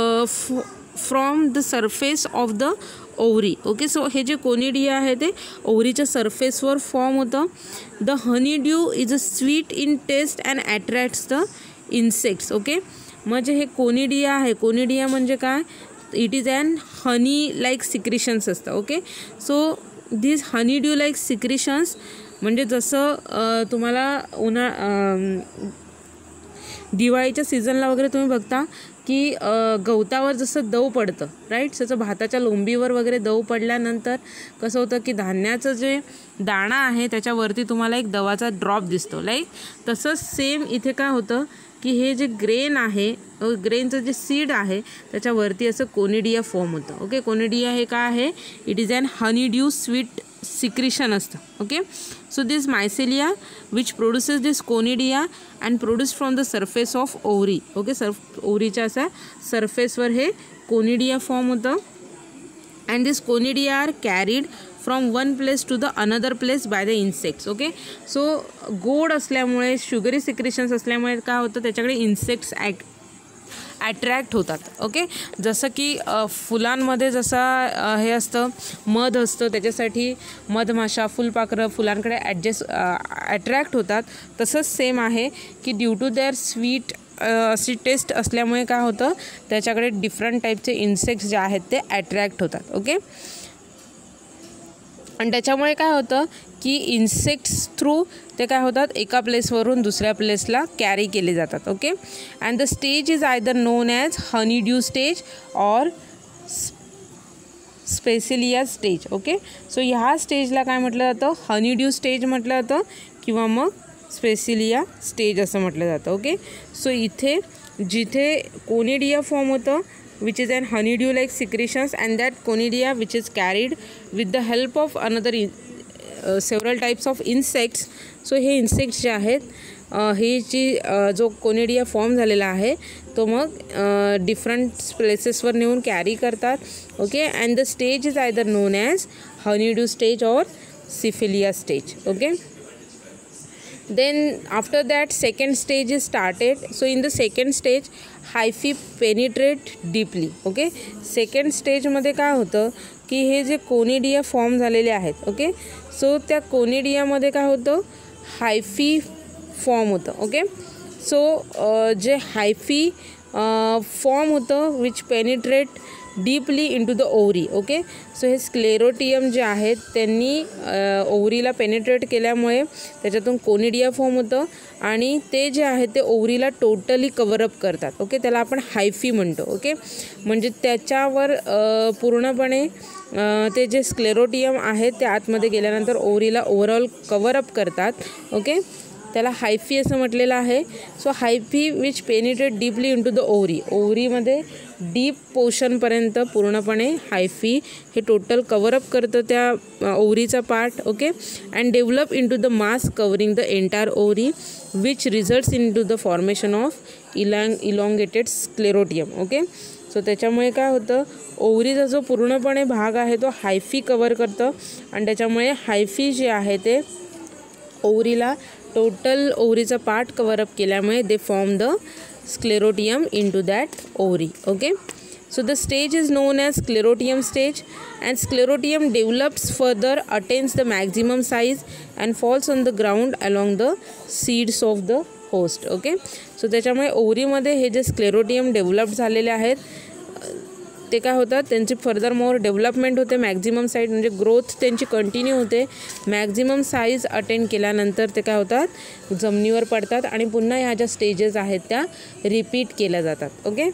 from the surface of the ovary. Okay, so हे जे कोनिडिया आहे ते ओव्हरीच्या सरफेसवर फॉर्म होतं. The honey dew is a sweet in taste and attracts the insects. Okay, म्हणजे हे कोनिडिया आहे, कोनिडिया म्हणजे काय it is an honey like secretions असतं. Okay, so this honey dew like secretions म्हणजे जसं तुम्हाला दिवाळीच्या सीझनला वगैरे तुम्ही बघता की गवतावर जसं दव पडतं राईट, त्याचं भाताच्या लोंबीवर वगैरे दव पडल्यानंतर कसं होतं की धान्याचं जे दाणा आहे त्याच्यावरती तुम्हाला एक दवाचा ड्रॉप दिसतो. लाईक तसंच सेम इथे काय होतं की हे जे ग्रेन आहे, ग्रेनचं जे सीड आहे त्याच्यावरती असं कोनिडिया फॉर्म होतं. ओके, कोनिडिया हे काय आहे it is an honey dew sweet secretion असतं. Okay, so this mycelia which produces this conidia and produce from the surface of ovary. Okay, ओव्हरीच्या असा सरफेसवर हे कोनिडिया फॉर्म होतं and this conidia are carried from one place to the another place by the insects. Okay, so गोड असल्यामुळे शुगरी सिक्रेशन्स असल्यामुळे काय होतं त्याच्याकडे इन्सेक्ट्स अट्रॅक्ट होतात. ओके, जसं की फुलांमध्ये जसा हे असतं मध असतं त्याच्यासाठी मधमाशा फुलपाखरं फुलांकडे अट्रॅक्ट होतात, तसंच सेम आहे की ड्यू टू देअर स्वीट अशी टेस्ट असल्यामुळे काय होतं त्याच्याकडे डिफरंट टाईपचे इन्सेक्ट्स जे आहेत ते अट्रॅक्ट होतात. ओके, आणि त्याच्यामुळे काय होतं की इन्सेक्ट्स थ्रू ते काय होतात एका प्लेसवरून दुसऱ्या प्लेसला कॅरी केले जातात. Okay, and the stage is either known as honey dew stage or sphacelia stage. Okay, so ह्या स्टेजला काय म्हटलं जातं हनी ड्यू स्टेज म्हटलं जातं किंवा मग स्पेसिलिया स्टेज असं म्हटलं जातं. ओके, सो इथे जिथे कोनिडिया फॉर्म होतं which is an honeydew like secretions and that conidia which is carried with the help of another several types of insects. so हे insects जे आहेत हे जी जो कोनिडिया फॉर्म झालेला आहे तो मग डिफरंट प्लेसेसवर नेऊन कॅरी करतात. Okay, and the stage is either known as honeydew stage or sphacelia stage. Okay, then after that second stage is started. so in the second stage hyphae penetrate deeply. Okay, second स्टेजमध्ये काय होतं की हे जे कोनिडिया फॉर्म झालेले आहेत ओके, सो त्या कोनिडियामध्ये काय होतं हायफी फॉर्म होतं. ओके, सो जे हायफी फॉर्म होतं which penetrate deeply into the ovary. Okay, so हे स्क्लेरोटियम जे आहेत त्यांनी ओव्हरीला पेनिट्रेट केल्यामुळे त्याच्यातून कोनिडिया फॉर्म होतं आणि ते जे आहे ते ओव्हरीला टोटली कवरअप करतात. ओके, त्याला आपण हायफी म्हणतो. ओके, म्हणजे त्याच्यावर पूर्णपणे ते जे स्क्लेरोटियम आहेत ते आतमध्ये गेल्यानंतर ओव्हरीला ओव्हरऑल कवरअप करतात. ओके, त्याला हायफी असं म्हटलेलं आहे. So hyphae which penetrate deeply into the ovary, ओव्हरीमध्ये डीप पोर्शनपर्यंत पूर्णपणे हायफी हे टोटल कवरअप करतं त्या ओव्हरीचा part. Okay, and develop into the mass covering the entire ovary which results into the formation of elongated sclerotium. Okay, so त्याच्यामुळे काय होतं, ओव्हरीचा जो पूर्णपणे भाग आहे तो हायफी कवर करतं आणि त्याच्यामुळे हायफी जे आहे ते ओव्हरीला टोटल ओव्हरीचा पार्ट कवरअप केल्यामुळे they form the sclerotium into that ovary. Okay, so the stage is known as sclerotium stage, and sclerotium develops further, attains the maximum size and falls on the ground along the seeds of the host. Okay, so त्याच्यामुळे ओव्हरीमध्ये हे जे स्क्लेरोटियम डेव्हलप झालेले आहेत ते काय होतात, त्यांची फर्दर मोर डेव्हलपमेंट होते, मॅक्झिमम साईज म्हणजे ग्रोथ त्यांची कंटिन्यू होते. मॅक्झिमम साईज अटेंड केल्यानंतर ते काय होतात, जमिनीवर पडतात आणि पुन्हा ह्या ज्या स्टेजेस आहेत त्या रिपीट केल्या जातात. ओके,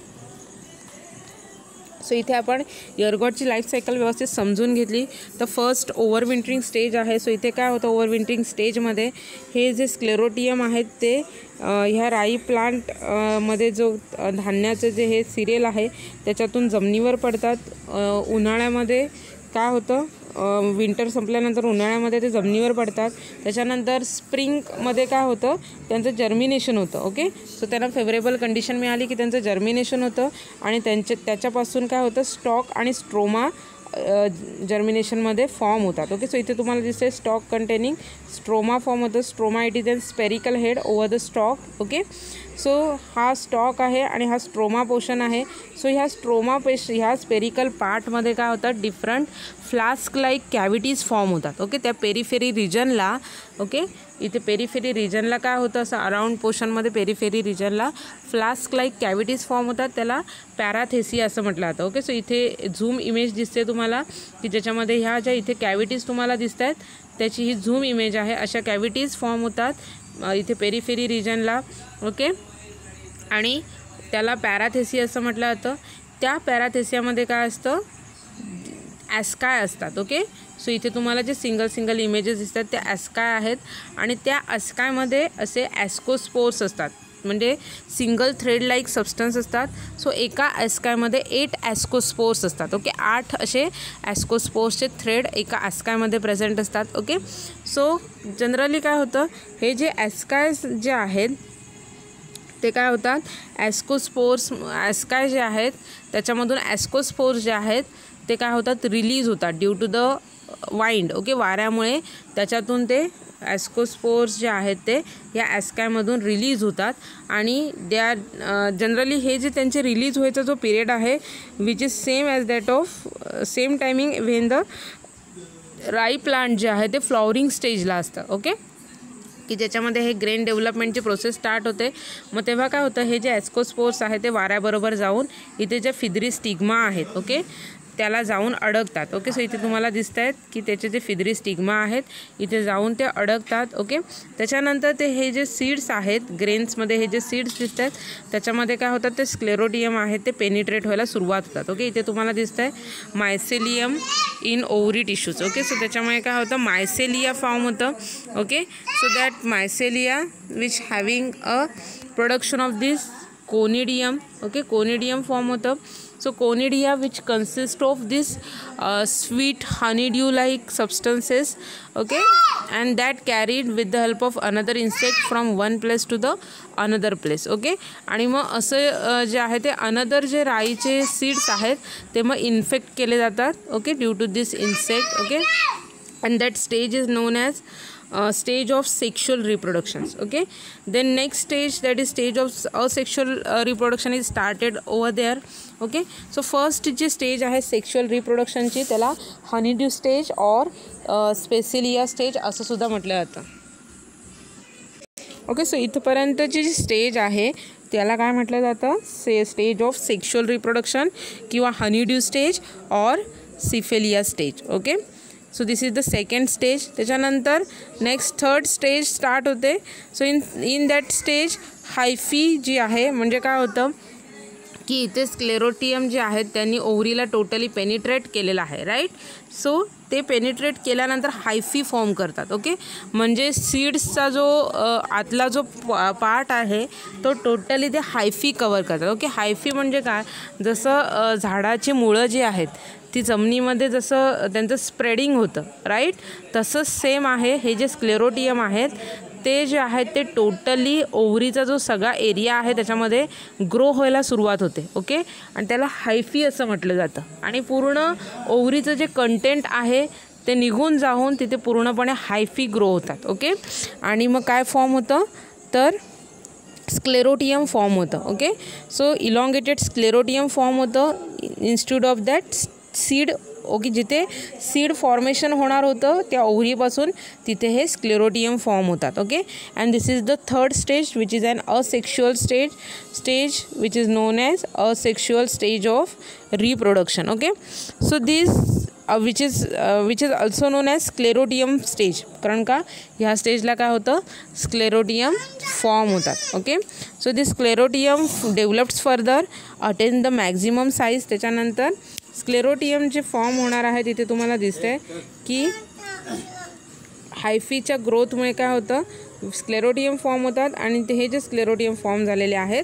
सो इथे आपण एअरगॉटची लाईफ सायकल व्यवस्थित समजून घेतली. तर फर्स्ट ओव्हरविंटरिंग स्टेज आहे. सो इथे काय होतं, ओव्हरविंटरिंग स्टेजमध्ये हे जे स्क्लेरोटियम आहेत ते ह्या राई प्लांट मध्ये जो धान्याचं जे हे सिरियल आहे त्याच्यातून जमिनीवर पडतात. उन्हाळ्यामध्ये काय होतं, विंटर संपल्यानंतर उन्हाळ्यामध्ये ते जमिनीवर पडतात. त्याच्यानंतर स्प्रिंगमध्ये काय होतं, त्यांचं जर्मिनेशन होतं. ओके, सो त्यांना फेवरेबल कंडिशन मिळाली की त्यांचं जर्मिनेशन होतं आणि त्याच्यापासून काय होतं, स्टॉक आणि स्ट्रोमा जर्मिनेशनमध्ये फॉर्म होतात. ओके, सो इथे तुम्हाला दिसते स्टॉक कंटेनिंग स्ट्रोमा फॉर्म होतं. Stroma it is an spherical head over the stalk. Okay, so हा स्टॉक आहे आणि हा स्ट्रोमा पोर्शन आहे. सो ह्या स्पेरिकल पार्टमध्ये काय होतं, different flask like cavities form होतात. ओके, त्या पेरिफेरी रिजनला, ओके, इथे पेरिफेरी रिजनला काय होतं, असं अराउंड पोर्शनमध्ये पेरिफेरी रिजनला फ्लास्क लाईक कॅव्हिटीज फॉर्म होतात. त्याला पॅराथेसिया असं म्हटलं जातं. ओके, सो इथे झूम इमेज दिसते तुम्हाला की ज्याच्यामध्ये ह्या ज्या इथे कॅव्हिटीज तुम्हाला दिसत आहेत त्याची ही झूम इमेज आहे. अशा कॅव्हिटीज फॉर्म होतात इथे पेरिफेरी रिजनला. ओके, आणि त्याला पॅराथेसिया असं म्हटलं जातं. त्या पॅराथेसियामध्ये काय असतं, ॲस्काय असतात. ओके, सो इथे तुम्हाला जे सिंगल इमेजेस दिसतात त्या ॲस्काय आहेत आणि त्या ॲस्कायमध्ये असे ॲस्कोस्पोर्स असतात, म्हणजे सिंगल थ्रेड लाईक सबस्टन्स असतात. सो एका ॲस्कायमध्ये 8 ॲस्कोस्पोर्स असतात. ओके, 8 असे ॲस्कोस्पोर्सचे थ्रेड एका ॲस्कायमध्ये प्रेझेंट असतात. ओके, सो जनरली काय होतं, हे जे ॲस्कायज जे आहेत ते काय होतात, ॲस्काय जे आहेत त्याच्यामधून ॲस्कोस्पोर्स जे आहेत ते काय होतात, रिलीज होतात due to the wind. Okay, वाऱ्यामुळे त्याच्यातून ते ॲस्कोस्पोर्स जे आहेत ते या ॲस्कायमधून रिलीज होतात आणि दे आर जनरली हे जे त्यांचे रिलीज व्हायचा जो पिरियड आहे which is same as that of same timing when the rye plant जे आहे ते फ्लॉवरिंग स्टेजला असतं. ओके, की ज्याच्यामध्ये हे ग्रेन डेव्हलपमेंटची प्रोसेस स्टार्ट होते. मग तेव्हा काय होतं, हे जे ॲस्कोस्पोर्स आहे ते वाऱ्याबरोबर जाऊन इथे जे फिदरी स्टिग्मा आहेत ओके त्याला जाऊन अडकतात. ओके, सो इथे तुम्हाला दिसत आहेत की त्याचे जे फिदरी स्टिग्मा आहेत इथे जाऊन ते अडकतात. ओके, त्याच्यानंतर ते हे जे सीड्स आहेत ग्रेन्समध्ये हे जे सीड्स दिसत आहेत त्याच्यामध्ये काय होतात, ते स्क्लेरोटियम आहेत ते पेनिट्रेट व्हायला सुरुवात होतात. ओके, इथे तुम्हाला दिसत आहे mycelium in ovary tissues. Okay, so त्याच्यामुळे काय होतं, मायसेलिया फॉर्म होतं. Okay, so that mycelia which having a production of this conidium. Okay, conidium form होतं. So conidia which consist of this sweet honeydew like substances, okay, and that carried with the help of another insect from one place to the another place. Okay, आणि मग असं जे आहे ते अनदर जे राईचे सीड्स आहेत ते मग इन्फेक्ट केले जातात. Okay, due to this insect. Okay, and that stage is known as stage of sexual reproductions. Okay, then next stage, that is stage of asexual reproduction is started over there. Okay, so first जे स्टेज आहे सेक्शुअल रिप्रोडक्शनची त्याला हनीड्यू स्टेज और स्पेसिलिया स्टेज असं सुद्धा म्हटलं जातं. ओके, सो इथपर्यंतची जी स्टेज आहे त्याला काय म्हटलं जातं, स्टेज ऑफ सेक्शुअल रिप्रोडक्शन किंवा हनीड्यू स्टेज और sphacelia stage. Okay, so this is the second stage. त्याच्यानंतर नेक्स्ट थर्ड स्टेज स्टार्ट होते. So in that stage hyphae जी आहे म्हणजे काय होतं की इथे स्क्लेरोटियम जे आहेत त्यांनी ओव्हरीला टोटली पेनिट्रेट केलेलं आहे. राईट, सो ते पेनिट्रेट केल्यानंतर हायफी फॉर्म करतात. ओके, म्हणजे सीड्सचा जो आतला जो पार्ट आहे तो टोटली ते हायफी कवर करतात. ओके, हायफी म्हणजे काय, जसं झाडाची मुळं जी आहेत ती जमिनीमध्ये जसं त्यांचं स्प्रेडिंग होतं राईट, तसंच सेम आहे हे जे स्क्लेरोटियम आहेत ते जे आहेत ते टोटली ओव्हरीचा जो सगळा एरिया आहे त्याच्यामध्ये ग्रो व्हायला सुरुवात होते. ओके, आणि त्याला हायफी असं म्हटलं जातं. आणि पूर्ण ओव्हरीचं जे कंटेंट आहे ते निघून जाऊन तिथे पूर्णपणे हायफी ग्रो होतात. ओके, आणि मग काय फॉर्म होतं तर स्क्लेरोटियम फॉर्म होतं. Okay, so elongated sclerotium form होतं institute of that seed. Okay, जिथे सीड फॉर्मेशन होणार होतं त्या ओव्हरीपासून तिथे हे स्क्लेरोटियम फॉर्म होतात. Okay, and this is the third stage which is an asexual stage which is known as asexual stage of reproduction. Okay, so this which is also known as sclerotium stage, कारण का ह्या स्टेजला काय होतं, स्क्लेरोटियम फॉर्म होतात. Okay, so this sclerotium developed further attain the maximum size. त्याच्यानंतर स्क्लेरोटियम जे फॉर्म होणार आहे तिथे तुम्हाला दिसतंय की हायफीच्या ग्रोथमुळे काय होतं, स्क्लेरोटियम फॉर्म होतात आणि ते हे जे स्क्लेरोटियम फॉर्म झालेले आहेत.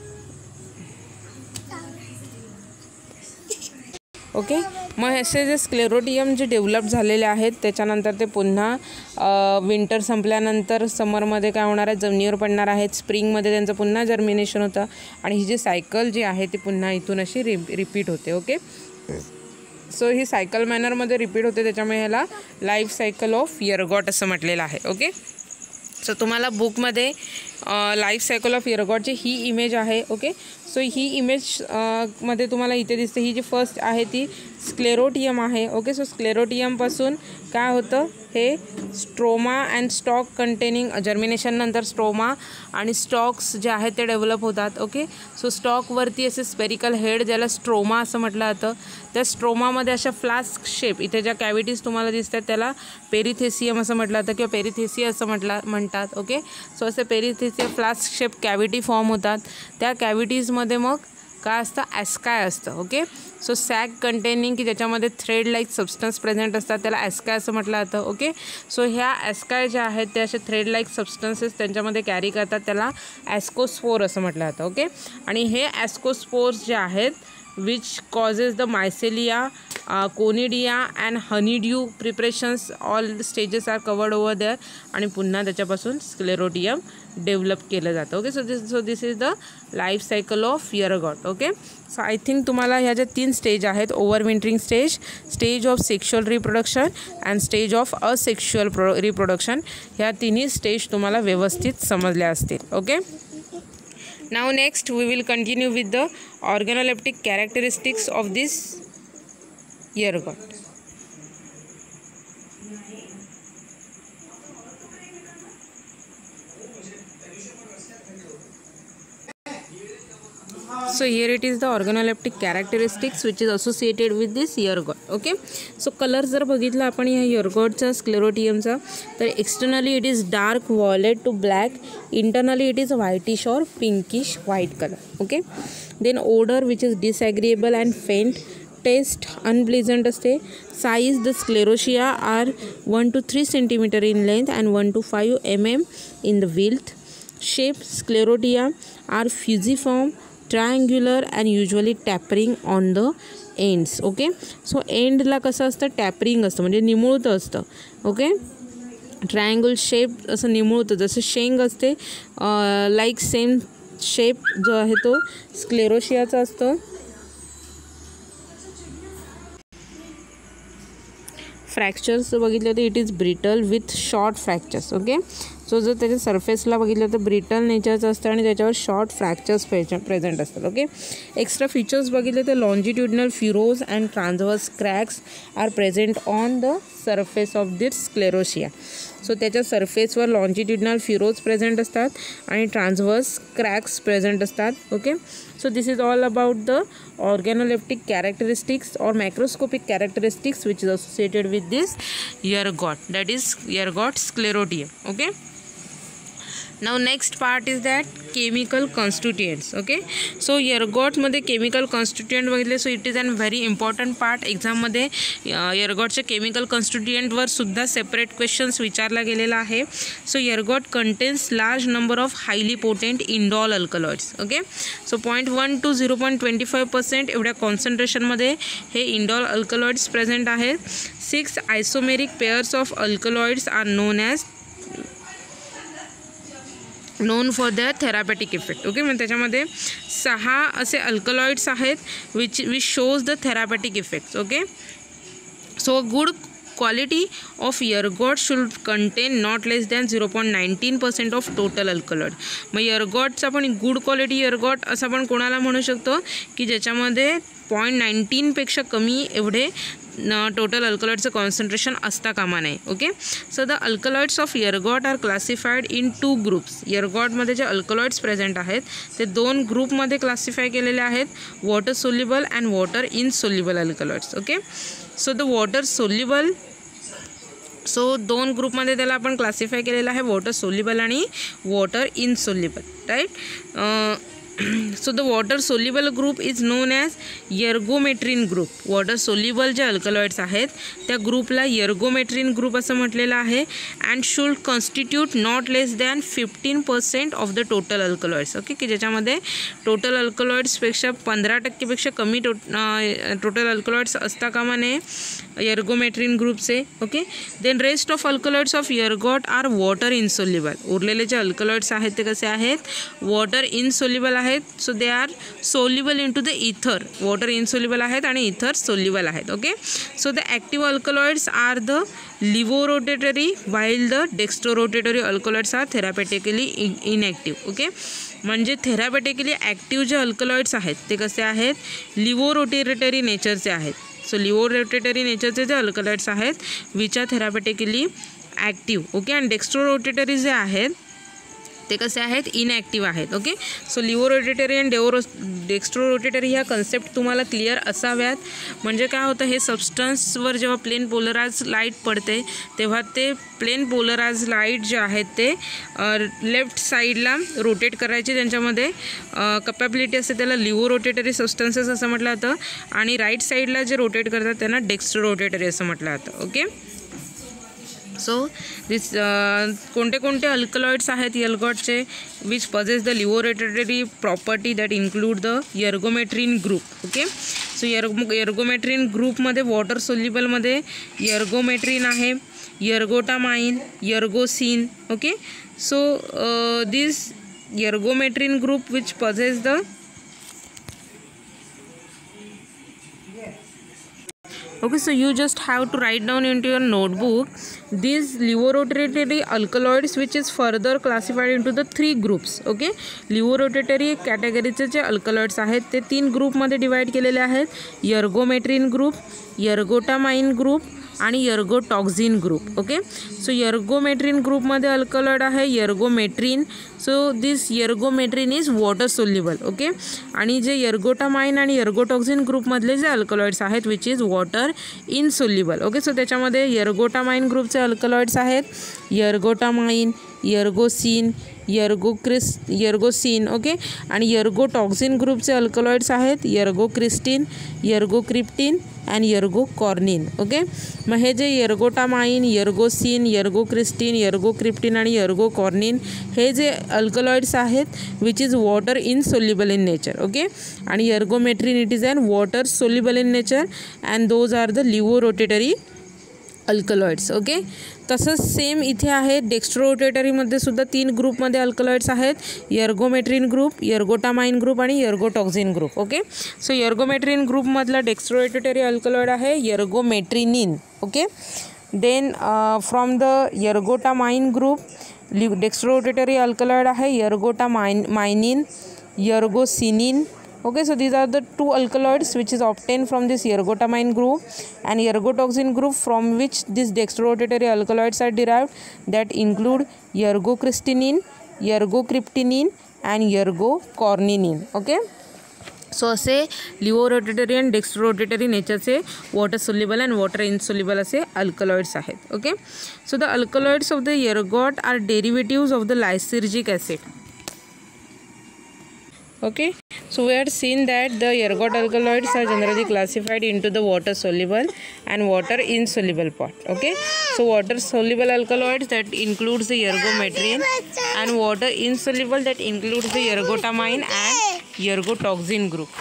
ओके, मग असे जे स्क्लेरोटियम जे डेव्हलप झालेले आहेत त्याच्यानंतर ते पुन्हा विंटर संपल्यानंतर समरमध्ये काय होणार आहे, जमिनीवर पडणार आहेत. स्प्रिंगमध्ये त्यांचं पुन्हा जर्मिनेशन होतं आणि ही जी सायकल जी आहे ती पुन्हा इथून अशी रिपीट होते. ओके, सो ही सायकल मॅनरमध्ये रिपीट होते, त्याच्यामुळे ह्याला लाईफ सायकल ऑफ यरगॉट असं म्हटलेलं आहे. ओके, सो तुम्हाला बुकमध्ये लाईफ सायकल ऑफ यरगॉटची ही इमेज आहे. ओके, सो ही इमेज मध्ये तुम्हाला इथे दिसते, ही जी फर्स्ट आहे ती स्क्लेरोटियम आहे. ओके, सो स्क्लेरोटियमपासून काय होतं, हे stroma and stalk containing, germination नंतर स्ट्रोमा आणि स्टॉक्स जे आहेत ते डेव्हलप होतात. ओके, सो स्टॉकवरती असे स्पेरिकल हेड ज्याला स्ट्रोमा असं म्हटलं जातं, त्या स्ट्रोमामध्ये अशा फ्लास्क शेप, इथे ज्या कॅव्हिटीज तुम्हाला दिसतात त्याला पेरिथेसियम असं म्हटलं जातं किंवा पेरिथेसिया असं म्हणतात. ओके, सो असे perithecia flask shape cavity form होतात. त्या कॅव्हिटीजमध्ये मग काय असतं, ॲस्काय असतं. ओके, सो सॅक कंटेनिंग की ज्याच्यामध्ये थ्रेड लाईक सबस्टन्स प्रेझेंट असतात त्याला ॲस्काय असं म्हटलं जातं. ओके, सो ह्या ॲस्काय ज्या आहेत त्या असे थ्रेड लाईक सबस्टन्सेस त्यांच्यामध्ये कॅरी करतात, त्याला ॲस्कोस्पोर असं म्हटलं जातं. ओके, आणि हे ॲस्कोस्पोर्स जे आहेत which causes the mycelia, conidia and honeydew preparations, all the stages are covered over there. आणि पुन्हा त्याच्यापासून स्क्लेरोटियम डेव्हलप केलं जातं. Okay, so this is the life cycle of ergot. Okay, so I think तुम्हाला ह्या ज्या 3 स्टेज आहेत, overwintering stage, stage of sexual reproduction and stage of asexual reproduction, ह्या तिन्ही स्टेज तुम्हाला व्यवस्थित समजल्या असतील. Okay, now next we will continue with the organoleptic characteristics of this ergot. So here it is the organoleptic characteristics which is associated with this ergot. Okay, so color जर बघितलं आपण या ergotचा स्क्लेरोटियमचा, तर externally it is dark violet to black, internally it is whitish और pinkish white colour. Okay, then odour which is disagreeable and faint, taste unpleasant असते. Size the sclerotia are 1 to 3 cm in length and 1 to 5 mm in the width. Shape sclerotia are fusiform, triangular and usually tapering on the ends. Okay, so एंडला कसं असतं, टॅपरिंग असतं म्हणजे निमुळतं असतं. ओके, ट्रायंगल शेप असं निमुळतं, जसं शेंग असते लाईक सेम शेप जो आहे तो स्क्लेरोशियाचा असतो. फ्रॅक्चर्स बघितलं तर it is brittle with short fractures. Okay, so जर त्याच्या सरफेसला बघितलं तर ब्रिटल नेचरचं असतं आणि त्याच्यावर शॉर्ट फ्रॅक्चर्स प्रेझेंट असतात. ओके, एक्स्ट्रा फीचर्स बघितले तर longitudinal furrows and transverse cracks are present on the surface of this sclerotia. So त्याच्या सरफेसवर लॉन्जिट्युडनल फिरोज प्रेझेंट असतात आणि ट्रान्सवर्स क्रॅक्स प्रेझेंट असतात. Okay, so this is all about the organoleptic characteristics or macroscopic characteristics which is associated with this ergot, that is ergot sclerotium. Okay, Now next part is that chemical constituents. Okay, so ergot मध्ये chemical constituent बघितले. So it is an very important part. exam मध्ये ergot चे chemical constituent वर सुद्धा separate questions विचारला गेलेला आहे. So ergot contains large number of highly potent indol alkaloids. Okay, so 0.1 to 0.25% एवढ्या concentration मध्ये हे indol alkaloids present आहेत. 6 isomeric pairs of alkaloids are known for their therapeutic effect. Okay, मग त्याच्यामध्ये 6 असे अल्कलॉइड्स आहेत which shows the therapeutic effects. Okay, so good quality of ergot should contain not less than 0.19% of total alkaloid. मग ergotचा पण गुड क्वालिटी ergot असं आपण कोणाला म्हणू शकतो की ज्याच्यामध्ये 0.19 पेक्षा कमी एवढे टोटल अल्कलॉइडचं कॉन्सन्ट्रेशन असता कामा नये. Okay, so the alkaloids of ergot are classified in 2 groups. ergotमध्ये जे अल्कलॉइड्स प्रेझेंट आहेत ते 2 ग्रुपमध्ये क्लासिफाय केलेले आहेत, water soluble and water insoluble alkaloids. Okay, so the water soluble, so 2 ग्रुपमध्ये त्याला आपण क्लासिफाय केलेलं आहे, वॉटर सोल्युबल आणि water insoluble. Right, so the water soluble group is known as ergometrine group. Water soluble जे अल्कलॉइड्स आहेत त्या ग्रुपला ergometrine ग्रुप असं म्हटलेलं आहे. And should constitute not less than 15% of the total alkaloids. Okay, की ज्याच्यामध्ये टोटल अल्कलॉइड्सपेक्षा 15% पेक्षा कमी टोटल अल्कलॉइड्स असता कामा नये ergometrine ग्रुपचे. Okay, then rest of alkaloids of ergot are water insoluble. उरलेले जे अल्कलॉइड्स आहेत ते कसे आहेत, वॉटर इनसोल्युबल आहेत. So they are soluble in to the ether. Water insoluble आहेत आणि इथर सोल्युबल आहेत. Okay, so the active alkaloids are the levorotatory while the dextrorotatory alkaloids are therapeutically inactive. Okay, म्हणजे थेरापेटिकली ॲक्टिव्ह जे अल्कलॉइड्स आहेत ते कसे आहेत, लिव्होरोटेटरी नेचरचे आहेत. सो लिव्होरोटेटरी नेचरचे जे अल्कलॉइड्स आहेत which are therapeutically active. Okay, आणि डेक्स्ट्रोरोटेटरी जे आहेत ते कसे आहेत, इनॲक्टिव्ह आहेत. ओके, सो लिव्होरोटेटरी आणि डेक्स्ट्रोरोटेटरी ह्या कन्सेप्ट तुम्हाला क्लिअर असाव्यात. म्हणजे काय होतं, हे सबस्टन्सवर जेव्हा प्लेन पोलराइज लाईट पडते तेव्हा ते प्लेन पोलराइज लाईट जे आहेत ते लेफ्ट साईडला रोटेट करायचे, त्यांच्यामध्ये कपॅबिलिटी असते, त्याला लिव्होरोटेटरी सबस्टन्सेस असं म्हटलं जातं. आणि राईट साईडला जे रोटेट करतात त्यांना डेक्स्ट्रोरोटेटरी असं म्हटलं जातं. ओके, सो दिस कोणते कोणते अल्कलॉइड्स आहेत ergotचे which possesses the levorotatory property that include the ergometrine group. Okay, so ergometrine ग्रुपमध्ये वॉटर सोल्युबलमध्ये ergometrine आहे, ergotamine, ergocin. Okay, so this ergometrine group which possesses the okay, so you just have to write down into your notebook these livorotatory alkaloids which is further classified into the 3 groups. okay, livorotatory कॅटेगरीचे जे अल्कलॉइड्स आहेत ते 3 ग्रुपमध्ये डिवाइड केलेले आहेत, ergometrine ग्रुप, ergotamine ग्रुप आणि ergotoxin group. Okay, so ergometrine ग्रुपमध्ये अल्कलॉइड आहे ergometrine. So this ergometrine is water soluble. Okay, आणि जे ergotamine आणि ergotoxin ग्रुपमधले जे अल्कलॉइड्स आहेत which is water insoluble. Okay, so त्याच्यामध्ये ergotamine ग्रुपचे अल्कलॉइड्स आहेत ergotamine, ergocin, ergocin. ओके, आणि ergotoxin ग्रुपचे अल्कलॉइड्स आहेत ergocristin, ergocryptin and ergocornin. Okay, मग हे जे ergotamine, ergocin, ergocristin, ergocryptin आणि ergocornin हे जे अल्कलॉइड्स आहेत which is water insoluble in nature. Okay, आणि ergometrine it is un water soluble in nature and those are the levorotatory alkaloids. Okay, तसंच सेम इथे आहे डेक्स्ट्रोरोटेटरीमध्ये सुद्धा 3 ग्रुपमध्ये अल्कलॉइड्स आहेत, ergometrine ग्रुप, ergotamine ग्रुप आणि ergotoxin group. Okay, so ergometrine ग्रुपमधला डेक्स्ट्रोरोटेटरी अल्कलॉइड आहे ergometrinin. Okay, then from the ergotamine group dextrorotatory alkaloid आहे ergotaminin, ergocinin. Okay, so these are the 2 alkaloids which is obtained from this ergotamine group and ergotoxin group from which these dextrorotatory alkaloids are derived that include ergocristin, ergocryptinin and ergocornin. Okay, so असे लिव्होरोटेटरी आणि डेक्स्ट्रोरोटेटरी नेचरचे water soluble and water insoluble असे अल्कलॉइड्स आहेत. Okay, so the alkaloids of the ergot are derivatives of the lysergic acid. Okay, so we had seen that the ergot alkaloids are generally classified into the water soluble and water insoluble part. Okay, so water soluble alkaloids that includes the ergometrine and water insoluble that includes the ergotamine and ergotoxin group.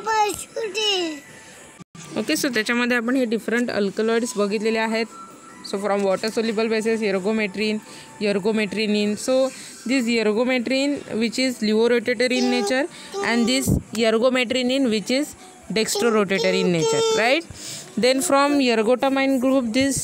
Okay, so त्याच्यामध्ये आपण हे डिफरंट अल्कलॉइड्स बघितलेले आहेत. So from water soluble basis ergometrine, ergometrine. So this ergometrine which is levorotatory in nature and this ergometrine which is dextrorotatory in nature, right? Then from ergotamine group this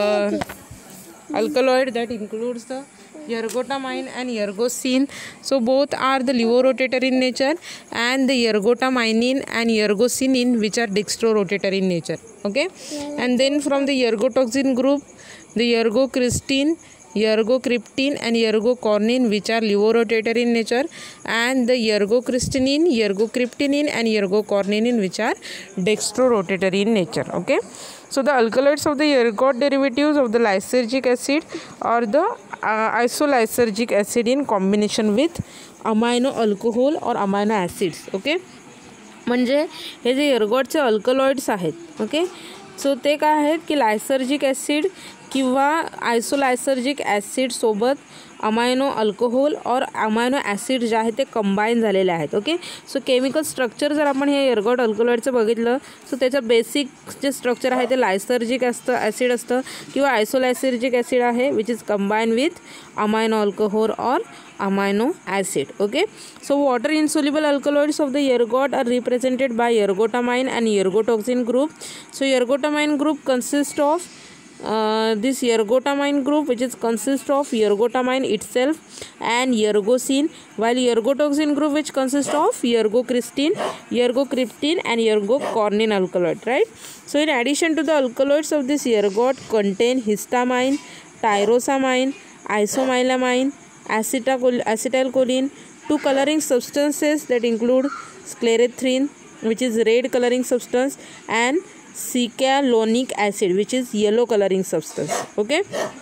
alkaloid that includes the ergotamine and ergosine. So both are the levorotatory in nature and the ergotamine and ergosine which are dextrorotatory in nature. Okay, and then from the ergotoxin group the ergocristin, ergocryptin and ergocornin which are levorotatory in nature and the ergocristinine, ergocryptinin and ergocornin which are dextrorotatory in nature. Okay, so the alkaloids of the ergot derivatives of the lysergic acid or the isolysergic acid in combination with amino alcohol or amino acids. Okay, म्हणजे हे जे एर्गॉटचे अल्कलॉइड्स आहेत. ओके, सो ते काय आहेत की लायसर्जिक ॲसिड किंवा आयसोलायसर्जिक ॲसिड सोबत अमायनो अल्कोहोल और अमायनो ॲसिड जे आहे ते कंबाईन झालेले आहेत. ओके, सो केमिकल स्ट्रक्चर जर आपण हे एर्गॉट अल्कलॉइडचं बघितलं सो त्याचं बेसिक जे स्ट्रक्चर आहे ते लायसर्जिक ॲसिड असतं किंवा आयसोलायसर्जिक ॲसिड आहे which is combine with amino alcohol और amino acid. Okay, so water insoluble alkaloids of the ergot are represented by ergotamine and ergotoxin group. So ergotamine group consists of this ergotamine group which is consists of ergotamine itself and ergosine, while ergotoxin group which consists of ergocristin, ergocryptin and ergocornin alkaloid, right? So in addition to the alkaloids of this ergot contain histamine, tyrosamine, isomylamine, acetylcholine, two coloring substances that include sclerethrin which is red coloring substance and cicalonic acid which is yellow coloring substance. Okay,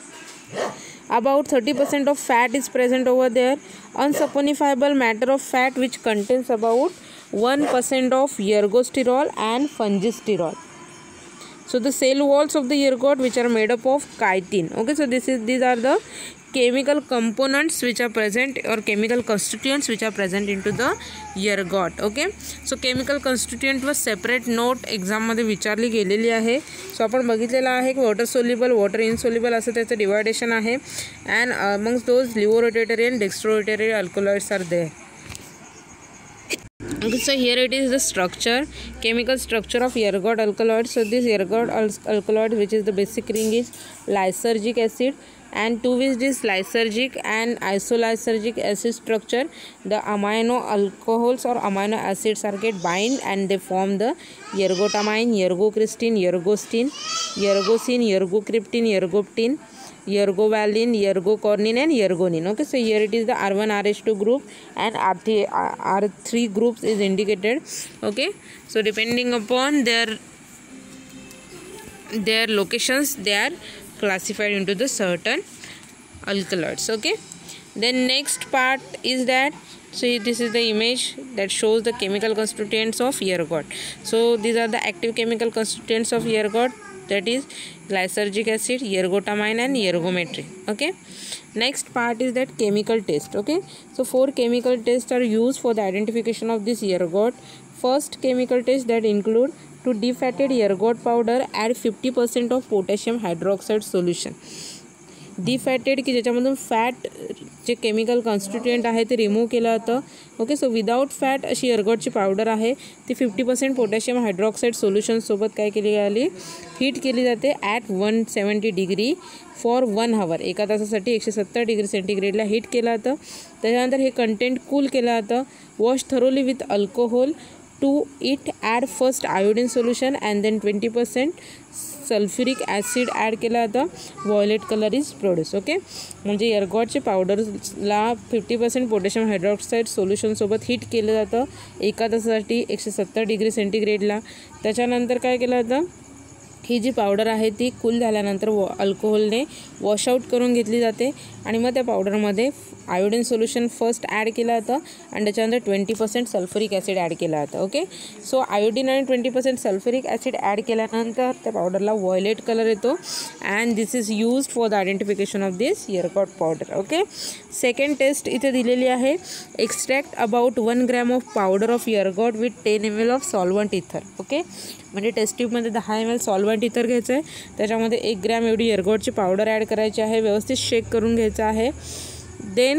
about 30% of fat is present over there. Unsaponifiable matter of fat which contains about 1% of ergosterol and fungisterol. So the cell walls of the ergot which are made up of chitin. Okay, so these are the chemical components which are present or chemical constituents which are present into the ergot. Okay, so chemical constituent वर सेपरेट नोट एक्झाममध्ये विचारली गेलेली आहे. सो आपण बघितलेलं आहे की वॉटर सोल्युबल वॉटर इनसोल्युबल असं त्याचं डिवायडेशन आहे and amongst those levorotatory and dextrorotatory alkaloids are there. Okay, so here it is the structure, chemical structure of ergot alkaloid. So this ergot alkaloid which is the basic ring is lysergic acid, and to which this lysergic and isolysergic acid structure the amino alcohols or amino acids are get bind and they form the ergotamine, ergocristin, ergostin, ergosine, ergocryptin, ergoptin, ergovaline, ergocornin and ergonin. Okay, so here it is the R1 RH2 group and R3 groups is indicated. Okay, so depending upon their locations they are classified into the certain alkaloids. Okay, then next part is that, so this is the image that shows the chemical constituents of ergot. So these are the active chemical constituents of ergot, that is lysergic acid, ergotamine and ergometrine. Okay, next part is that chemical test. Okay, so 4 chemical tests are used for the identification of this ergot. First chemical test that include to defatted ergot powder add 50% of potassium hydroxide solution. Defatted की ज्याच्यामधून फॅट जे केमिकल कॉन्स्टिट्युएंट आहे ते रिमूव्ह केलं जातं. ओके, सो विदाउट फॅट अशी एर्गॉटची पावडर आहे ती 50% पोटॅशियम हायड्रॉक्साईड सोल्युशनसोबत काय केली गेली, हीट केली जाते ॲट 170 डिग्री फॉर 1 आवर. एका तासासाठी 170 डिग्री सेंटीग्रेडला हीट केलं जातं. त्याच्यानंतर हे कंटेंट कूल केलं जातं. Wash thoroughly with alcohol. To it add first iodine solution and then 20% sulphuric acid add केला जातं, violet colour is produce. Okay, म्हणजे एअरगॉटचे पावडरला 50% पोटॅशियम हायड्रॉक्साईड सोल्युशनसोबत हीट केलं जातं 1 तासासाठी 170 डिग्री सेंटीग्रेडला. त्याच्यानंतर काय केलं जातं, ही जी पावडर आहे ती कूल झाल्यानंतर अल्कोहोलने वॉशआउट करून घेतली जाते आणि मग त्या पावडरमध्ये आयोडीन सोल्युशन फर्स्ट ॲड केलं जातं आणि त्याच्यानंतर 20% सल्फ्युरिक ॲसिड ॲड केलं जातं. ओके, सो आयोडीन आणि 20% सल्फ्युरिक ॲसिड ॲड केल्यानंतर त्या पावडरला व्हायोलेट कलर येतो and this is used for the identification of this ergot powder. Okay, second test इथे दिलेली आहे. Extract about 1 gram of powder of ergot with 10 ml of solvent ether. Okay, म्हणजे टेस्ट ट्यूबमध्ये 10 ml सॉल्वंट इथर घ्यायचं आहे, त्याच्यामध्ये 1 ग्रॅम एवढी एअरगॉटची पावडर ॲड करायची आहे, व्यवस्थित शेक करून घ्यायचं आहे. Then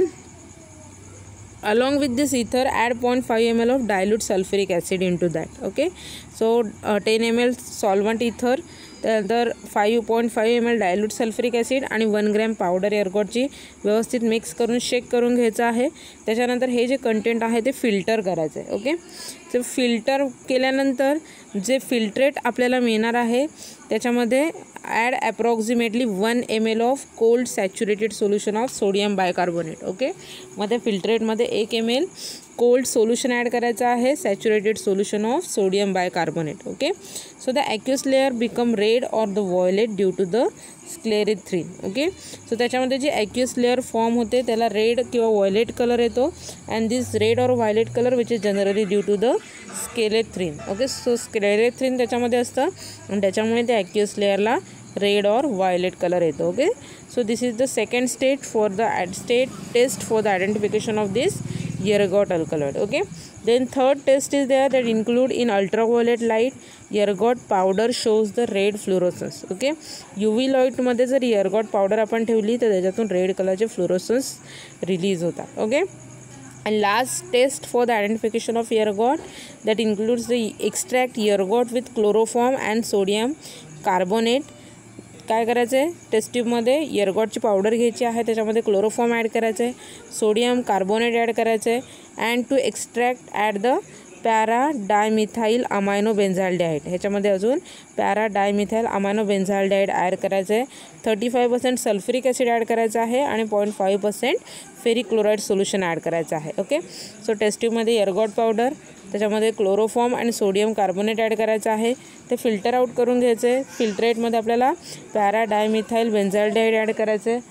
along with this ether add 0.5 ml of dilute sulfuric acid into that. Okay, so 10 ml solvent ether, त्यानंतर 5.5 ml डायल्यूट सल्फ्युरिक ॲसिड आणि 1 ग्रॅम पावडर एअरगॉटची व्यवस्थित मिक्स करून शेक करून घ्यायचं आहे. त्याच्यानंतर हे जे कंटेंट आहे ते फिल्टर करायचं आहे. ओके, तर फिल्टर केल्यानंतर जे फिल्ट्रेट आपल्याला मिळणार आहे त्याच्यामध्ये add approximately 1 ml of cold saturated solution of sodium bicarbonate. Okay, मग त्या फिल्ट्रेटमध्ये 1 ml कोल्ड सोल्युशन ॲड करायचं आहे, saturated solution of sodium bicarbonate. Okay, so the aqueous layer become red or the violet due to the sclererythrin. Okay, so त्याच्यामध्ये जे ॲक्युअस लेअर फॉर्म होते त्याला रेड किंवा व्हायोलेट कलर येतो and this red or violet colour which is generally due to the sclererythrin. Okay, so sclererythrin त्याच्यामध्ये असतं आणि त्याच्यामुळे त्या ॲक्युअस लेअरला रेड ऑर व्हायोलेट कलर येतो. Okay, so this is the second test for the identification of this ergot alkaloid. Okay, then third test is there that include in ultraviolet light ergot powder shows the red fluorescence. Okay, UV लाईटमध्ये जर एअरगॉट पावडर आपण ठेवली तर त्याच्यातून रेड कलरचे फ्लोरोसन्स रिलीज होतात. Okay, and last test for the identification of ergot that includes the extract ergot with chloroform and sodium carbonate. काय करायचं आहे, टेस्ट ट्यूबमध्ये एअरगॉटची पावडर घ्यायची आहे, त्याच्यामध्ये क्लोरोफॉर्म ॲड करायचं आहे, सोडियम कार्बोनेट ॲड करायचं आहे and to extract at the para dimethyl amino benzaldehyde. ह्याच्यामध्ये अजून para dimethyl amino benzaldehyde add करायचं आहे, 35% सल्फ्युरिक ॲसिड ॲड करायचं आहे आणि 0.5% फेरिक क्लोराईड सोल्युशन ॲड करायचं आहे. ओके, सो टेस्ट ट्यूबमध्ये एअरगॉट पावडर, त्याच्यामध्ये क्लोरोफॉर्म आणि सोडियम कार्बोनेट ॲड करायचं आहे, ते फिल्टर आउट करून घ्यायचं आहे. फिल्टरेटमध्ये आपल्याला पॅरा डायमिथाईल बेन्झाल्डिहाइड ॲड करायचं आहे.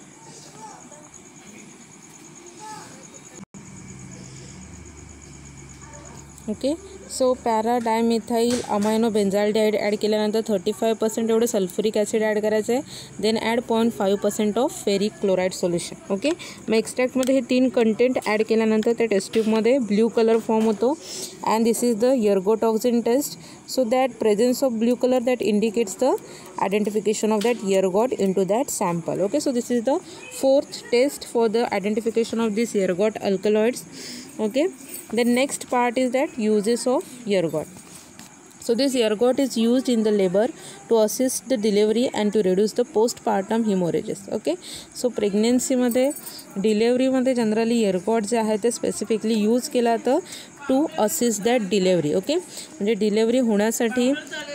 Okay, so para dimethyl amino benzaldehyde add केल्यानंतर 35% एवढं सल्फ्युरिक ॲसिड ॲड करायचं आहे. Then add 0.5% of ferric chloride solution. Okay, मग एक्स्ट्रॅक्टमध्ये हे 3 कंटेंट ॲड केल्यानंतर त्या टेस्ट ट्यूबमध्ये ब्ल्यू कलर फॉर्म होतो and this is the ergotoxin test. So that presence of blue colour that indicates the identification of that ergot into that sample. Okay, so this is the fourth test for the identification of these ergot alkaloids. Okay, the next part is that uses of ergot. So this ergot is used in the labor to assist the delivery and to reduce the postpartum hemorrhages. Okay, so pregnancy मध्ये डिलेवरी मध्ये जनरली एअरगॉट जे आहे ते स्पेसिफिकली यूज केला जातं to assist that delivery. Okay, म्हणजे डिलेवरी होण्यासाठी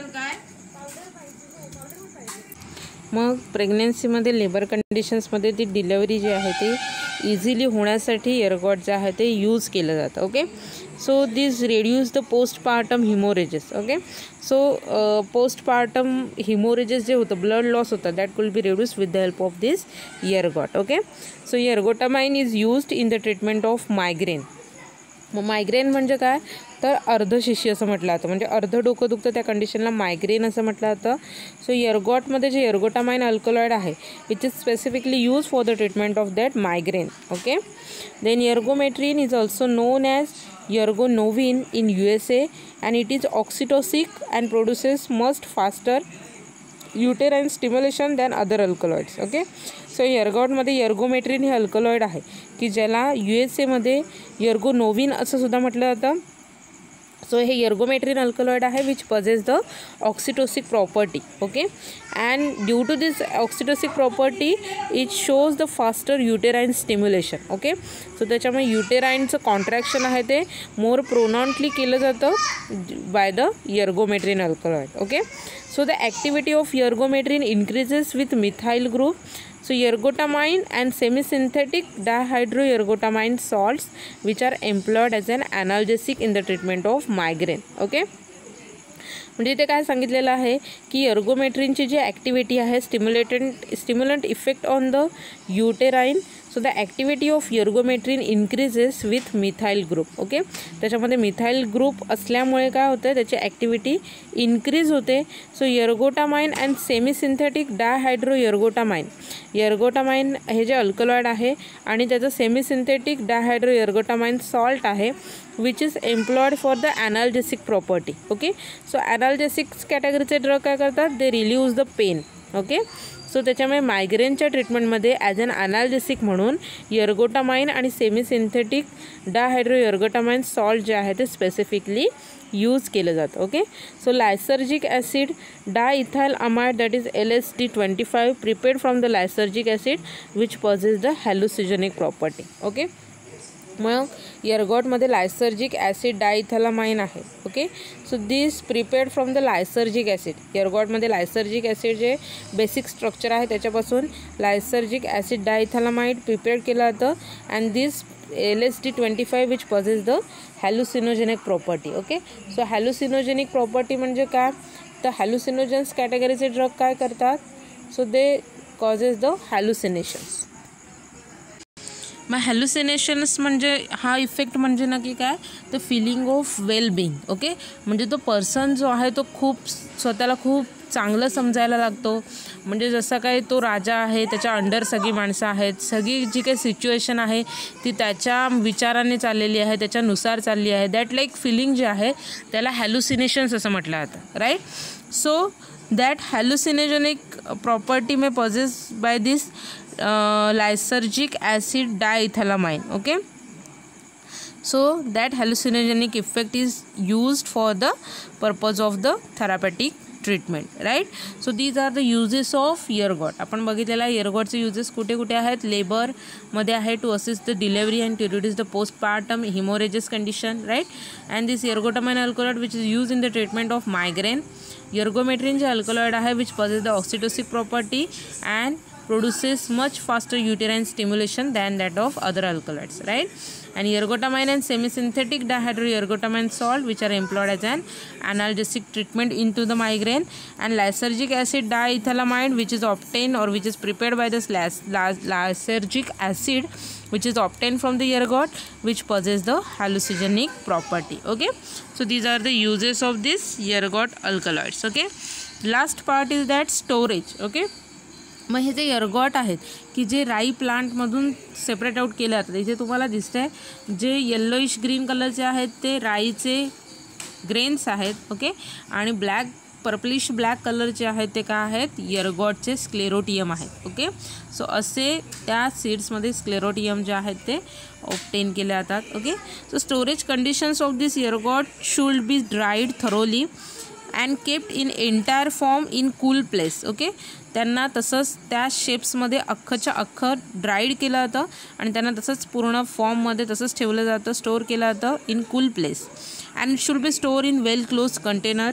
मग प्रेग्नेन्सीमध्ये लेबर कंडिशन्समध्ये ती डिलेवरी जी आहे ती इझिली होण्यासाठी एअरगॉट जे आहे ते यूज केलं जातं. Okay, so this reduce the postpartum haemorrhages. Okay, so postpartum haemorrhages जे होतं, ब्लड लॉस होतं, that will be reduce with the help of this ergot. Okay, so ergotamine is used in the treatment of migraine. मग मायग्रेन म्हणजे काय तर अर्धशिशी असं म्हटलं जातं, म्हणजे अर्ध डोकं दुखतं त्या कंडिशनला मायग्रेन असं म्हटलं जातं. सो एअरगॉटमध्ये जे एअरगोटामाइन अल्कलॉइड आहे which is specifically use for the treatment of that migraine. Okay, then ergometrine is also known as ergonovine in USA and it is oxytocic and produces much faster uterine stimulation than other alkaloids. Okay, so एअरगॉटमध्ये एर्गोमेट्रिन हे अल्कलॉइड आहे की ज्याला USA मध्ये एर्गोनोव्हिन असं सुद्धा म्हटलं जातं So हे ergometrin alkaloid आहे which possess the oxytocic property. Okay, and due to this oxytocic property it shows the faster uterine stimulation. Okay, so त्याच्यामुळे युटेराइनचं कॉन्ट्रॅक्शन आहे ते मोर प्रोनॉन्टली केलं जातं by the ergometrin alkaloid. Okay, so the activity of ergometrin increases with methyl group. So ergotamine and semisynthetic dihydroergotamine salts which are employed as an analgesic in the treatment of migraine. Okay, म्हणजे इथे काय सांगितलेलं आहे की ergometrinची जी ॲक्टिव्हिटी आहे stimulant effect on the uterine. So the activity of ergometrin increases with methyl group. Okay, त्याच्यामध्ये मिथाइल ग्रुप असल्यामुळे काय होतं त्याची ॲक्टिव्हिटी इन्क्रीज होते. So ergotamine and semisynthetic dihydroergotamine. ergotamine हे जे अल्कलॉइड आहे आणि त्याचं सेमीसिंथेटिक डायहायड्रोएर्गोटामाइन सॉल्ट आहे which is employed for the analgesic property. Okay, so analgesics कॅटेगरीचे ड्रग काय करतात, they relieves the pain. Okay, so त्याच्यामुळे मायग्रेनच्या ट्रीटमेंटमध्ये ॲज अन ॲनाल्जेसिक म्हणून ergotamine आणि सेमीसिंथेटिक डायहायड्रोएर्गोटामाइन सॉल्ट जे आहे ते स्पेसिफिकली यूज केलं जातं. Okay, so lysergic acid diethyl amide that is LSD-25 prepared from the lysergic acid which possess the hallucinogenic property. Okay, मग एर्गॉटमध्ये लायसर्जिक ॲसिड डायइथाइलामाइन आहे. Okay, so this prepared from the lysergic acid. एर्गॉटमध्ये लायसर्जिक ॲसिड जे बेसिक स्ट्रक्चर आहे त्याच्यापासून लायसर्जिक ॲसिड डायइथाइलामाइड प्रिपेअर्ड केलं जातं and this LSD-25 which possess the hallucinogenic property. Okay, so hallucinogenic property म्हणजे काय, तर हॅल्युसिनोजन्स कॅटेगरीचे ड्रग काय करतात, so they causes the hallucinations. मग हॅल्युसिनेशन्स म्हणजे हा इफेक्ट म्हणजे नक्की काय, the feeling of well being. Okay, म्हणजे तो पर्सन जो आहे तो खूप स्वतःला खूप चांगलं समजायला लागतो. म्हणजे जसं काही तो राजा आहे, त्याच्या अंडर सगळी माणसं आहेत, सगळी जी काही सिच्युएशन आहे ती त्याच्या विचाराने चाललेली आहे, त्याच्यानुसार चालली आहे. दॅट लाईक फिलिंग जे आहे त्याला हॅल्युसिनेशन्स असं म्हटलं जातं. Right, so that hallucinogenic property may possess by this lysergic acid diethylamine. Okay, so that hallucinogenic effect is used for the purpose of the therapeutic treatment. Right, so these are the uses of ergot. आपण बघितलेला आहे ergotचे uses कुठे कुठे आहेत. लेबर मध्ये आहे to assist the delivery and to reduce the postpartum haemorrhages condition. Right, and this ergotamine alkaloid which is used in the treatment of migraine. ergometrin जे अल्कलॉइड आहे which possesses the oxytocic property and produces much faster uterine stimulation than that of other alkaloids. Right, and ergotamine and semisynthetic dihydroergotamine salt which are employed as an analgesic treatment into the migraine, and lysergic acid diethylamide which is obtained or which is prepared by this lysergic acid which is obtained from the ergot which possesses the hallucinogenic property. Okay, so these are the uses of this ergot alkaloids. Okay, last part is that storage. Okay, मग हे जे ergot आहेत की जे राई प्लांटमधून सेपरेट आउट केले जातात. इथे तुम्हाला दिसतंय जे येल्लोइश ग्रीन कलरचे आहेत ते राईचे ग्रेन्स आहेत. ओके, आणि पर्पलिश ब्लॅक कलरचे आहेत ते काय आहेत, ergotचे स्क्लेरोटियम आहेत. ओके, सो असे त्या सीड्समध्ये स्क्लेरोटियम जे आहेत ते ऑब्टेन केले जातात. Okay, so storage conditions of this ergot should be dried thoroughly and kept in entire form in cool place. Okay, त्यांना तसंच त्या शेप्समध्ये अख्खच्या अख्खं ड्राईड केलं जातं आणि त्यांना तसंच पूर्ण फॉर्ममध्ये तसंच ठेवलं जातं, स्टोअर केलं जातं in cool place and should be store in well close container.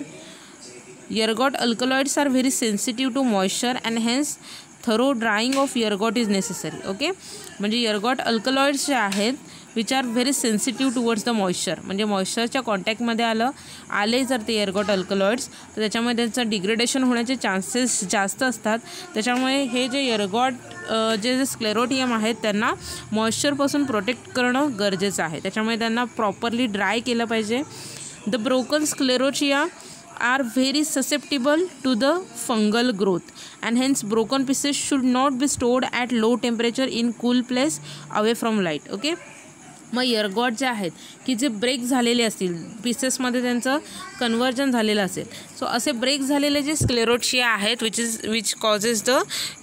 ergot alkaloids are very sensitive to moisture and hence thorough drying of ergot is necessary. Okay, म्हणजे ergot alkaloids जे आहेत which are very sensitive towards the moisture. म्हणजे मॉइश्चरच्या कॉन्टॅक्टमध्ये आले जर ते ergot alkaloids तर त्याच्यामुळे त्यांचं डिग्रेडेशन होण्याचे चान्सेस जास्त असतात. त्याच्यामुळे हे जे ergot जे स्क्लेरोटियम आहेत त्यांना मॉइश्चरपासून प्रोटेक्ट करणं गरजेचं आहे. त्याच्यामुळे त्यांना प्रॉपरली ड्राय केलं पाहिजे. The broken sclerotia are very susceptible to the fungal growth and hence broken pieces should not be stored at low temperature in cool place away from light. Okay, मग ergot जे आहेत की जे ब्रेक झालेले असतील पीसेसमध्ये त्यांचं कन्वर्जन झालेलं असेल, सो असे ब्रेक झालेले जे स्क्लेरोटिया आहेत which causes the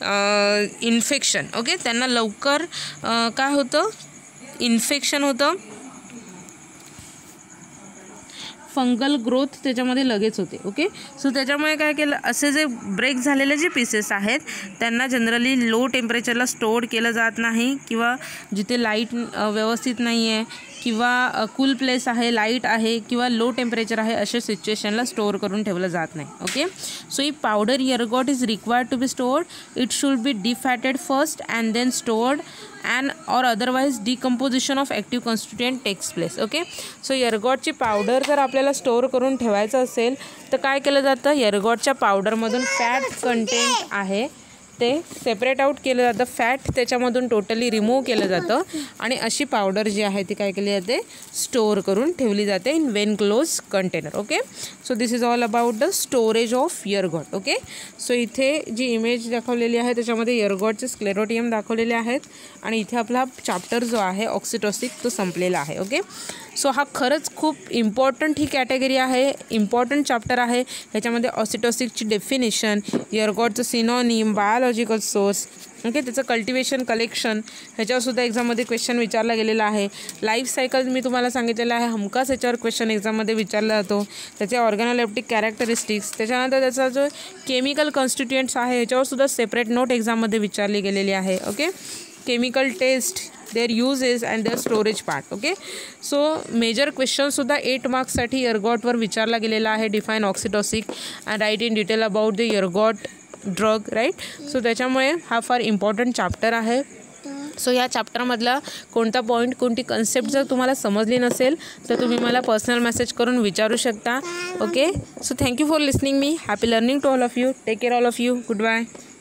infection. Okay, त्यांना लवकर काय होतं, इन्फेक्शन होतं. फंगल ग्रोथ त्याच्यामध्ये लगेच होते. ओके, सो त्याच्यामुळे काय केलं, असे जे ब्रेक झालेले जे पीसेस आहेत त्यांना जनरली लो टेम्परेचरला स्टोअर केलं जात नाही, किंवा जिथे लाईट व्यवस्थित नाही आहे किंवा कूल प्लेस आहे, लाईट आहे किंवा लो टेम्परेचर आहे, अशा सिच्युएशनला स्टोअर करून ठेवलं जात नाही. Okay, so if powder ergot is required to be stored, it should be defatted first and then stored, and or otherwise decomposition of active constituent takes place. Okay, so एर्गॉटची पावडर जर आपल्याला स्टोअर करून ठेवायचं असेल तर काय केलं जातं, एर्गॉटच्या पावडरमधून फॅट कंटेंट आहे ते सेपरेट आउट केलं जातं, फॅट त्याच्यामधून टोटली रिमूव्ह केलं जातं आणि अशी पावडर जी आहे ती काय केली जाते, स्टोअर करून ठेवली जाते in well close container. Okay, so this is all about the storage of ergot. Okay, so इथे जी इमेज दाखवलेली आहे त्याच्यामध्ये एर्गॉटचे स्क्लेरोटियम दाखवलेले आहेत आणि इथे आपला चॅप्टर जो आहे ऑक्सिटोसिक तो संपलेला आहे. ओके, सो हा खरंच खूप इम्पॉर्टंट ही कॅटेगरी आहे, इम्पॉर्टंट चॅप्टर आहे. ह्याच्यामध्ये ऑक्सिटोसिकची डेफिनेशन, एर्गॉटचं सिनॉनिम, बायोलॉजिकल सोर्स, ओके, त्याचं कल्टिवेशन, कलेक्शन, ह्याच्यावरसुद्धा एक्झाममध्ये क्वेश्चन विचारला गेलेला आहे. लाईफ सायकल मी तुम्हाला सांगितलेलं आहे, हमखास ह्याच्यावर क्वेश्चन एक्झाममध्ये विचारला जातो. त्याचे ऑर्गॅनोलेप्टिक कॅरेक्टरिस्टिक्स, त्याच्यानंतर त्याचा जो केमिकल कॉन्स्टिट्युएंट्स आहे ह्याच्यावरसुद्धा सेपरेट नोट एक्झाममध्ये विचारली गेलेली आहे. Okay, chemical test, their uses and their storage part. Okay, so major क्वेश्चनसुद्धा 8 मार्क्ससाठी एर्गॉटवर विचारला गेलेला आहे. Define oxytocic and write in detail about the ergot drug, right. So त्याच्यामुळे हा फार इम्पॉर्टंट चॅप्टर आहे. सो या चॅप्टरमधला कोणता पॉईंट, कोणती कन्सेप्ट जर तुम्हाला समजली नसेल तर तुम्ही मला पर्सनल मेसेज करून विचारू शकता. Okay, so thank you for listening me. Happy learning to all of you. Take care all of you. Good bye.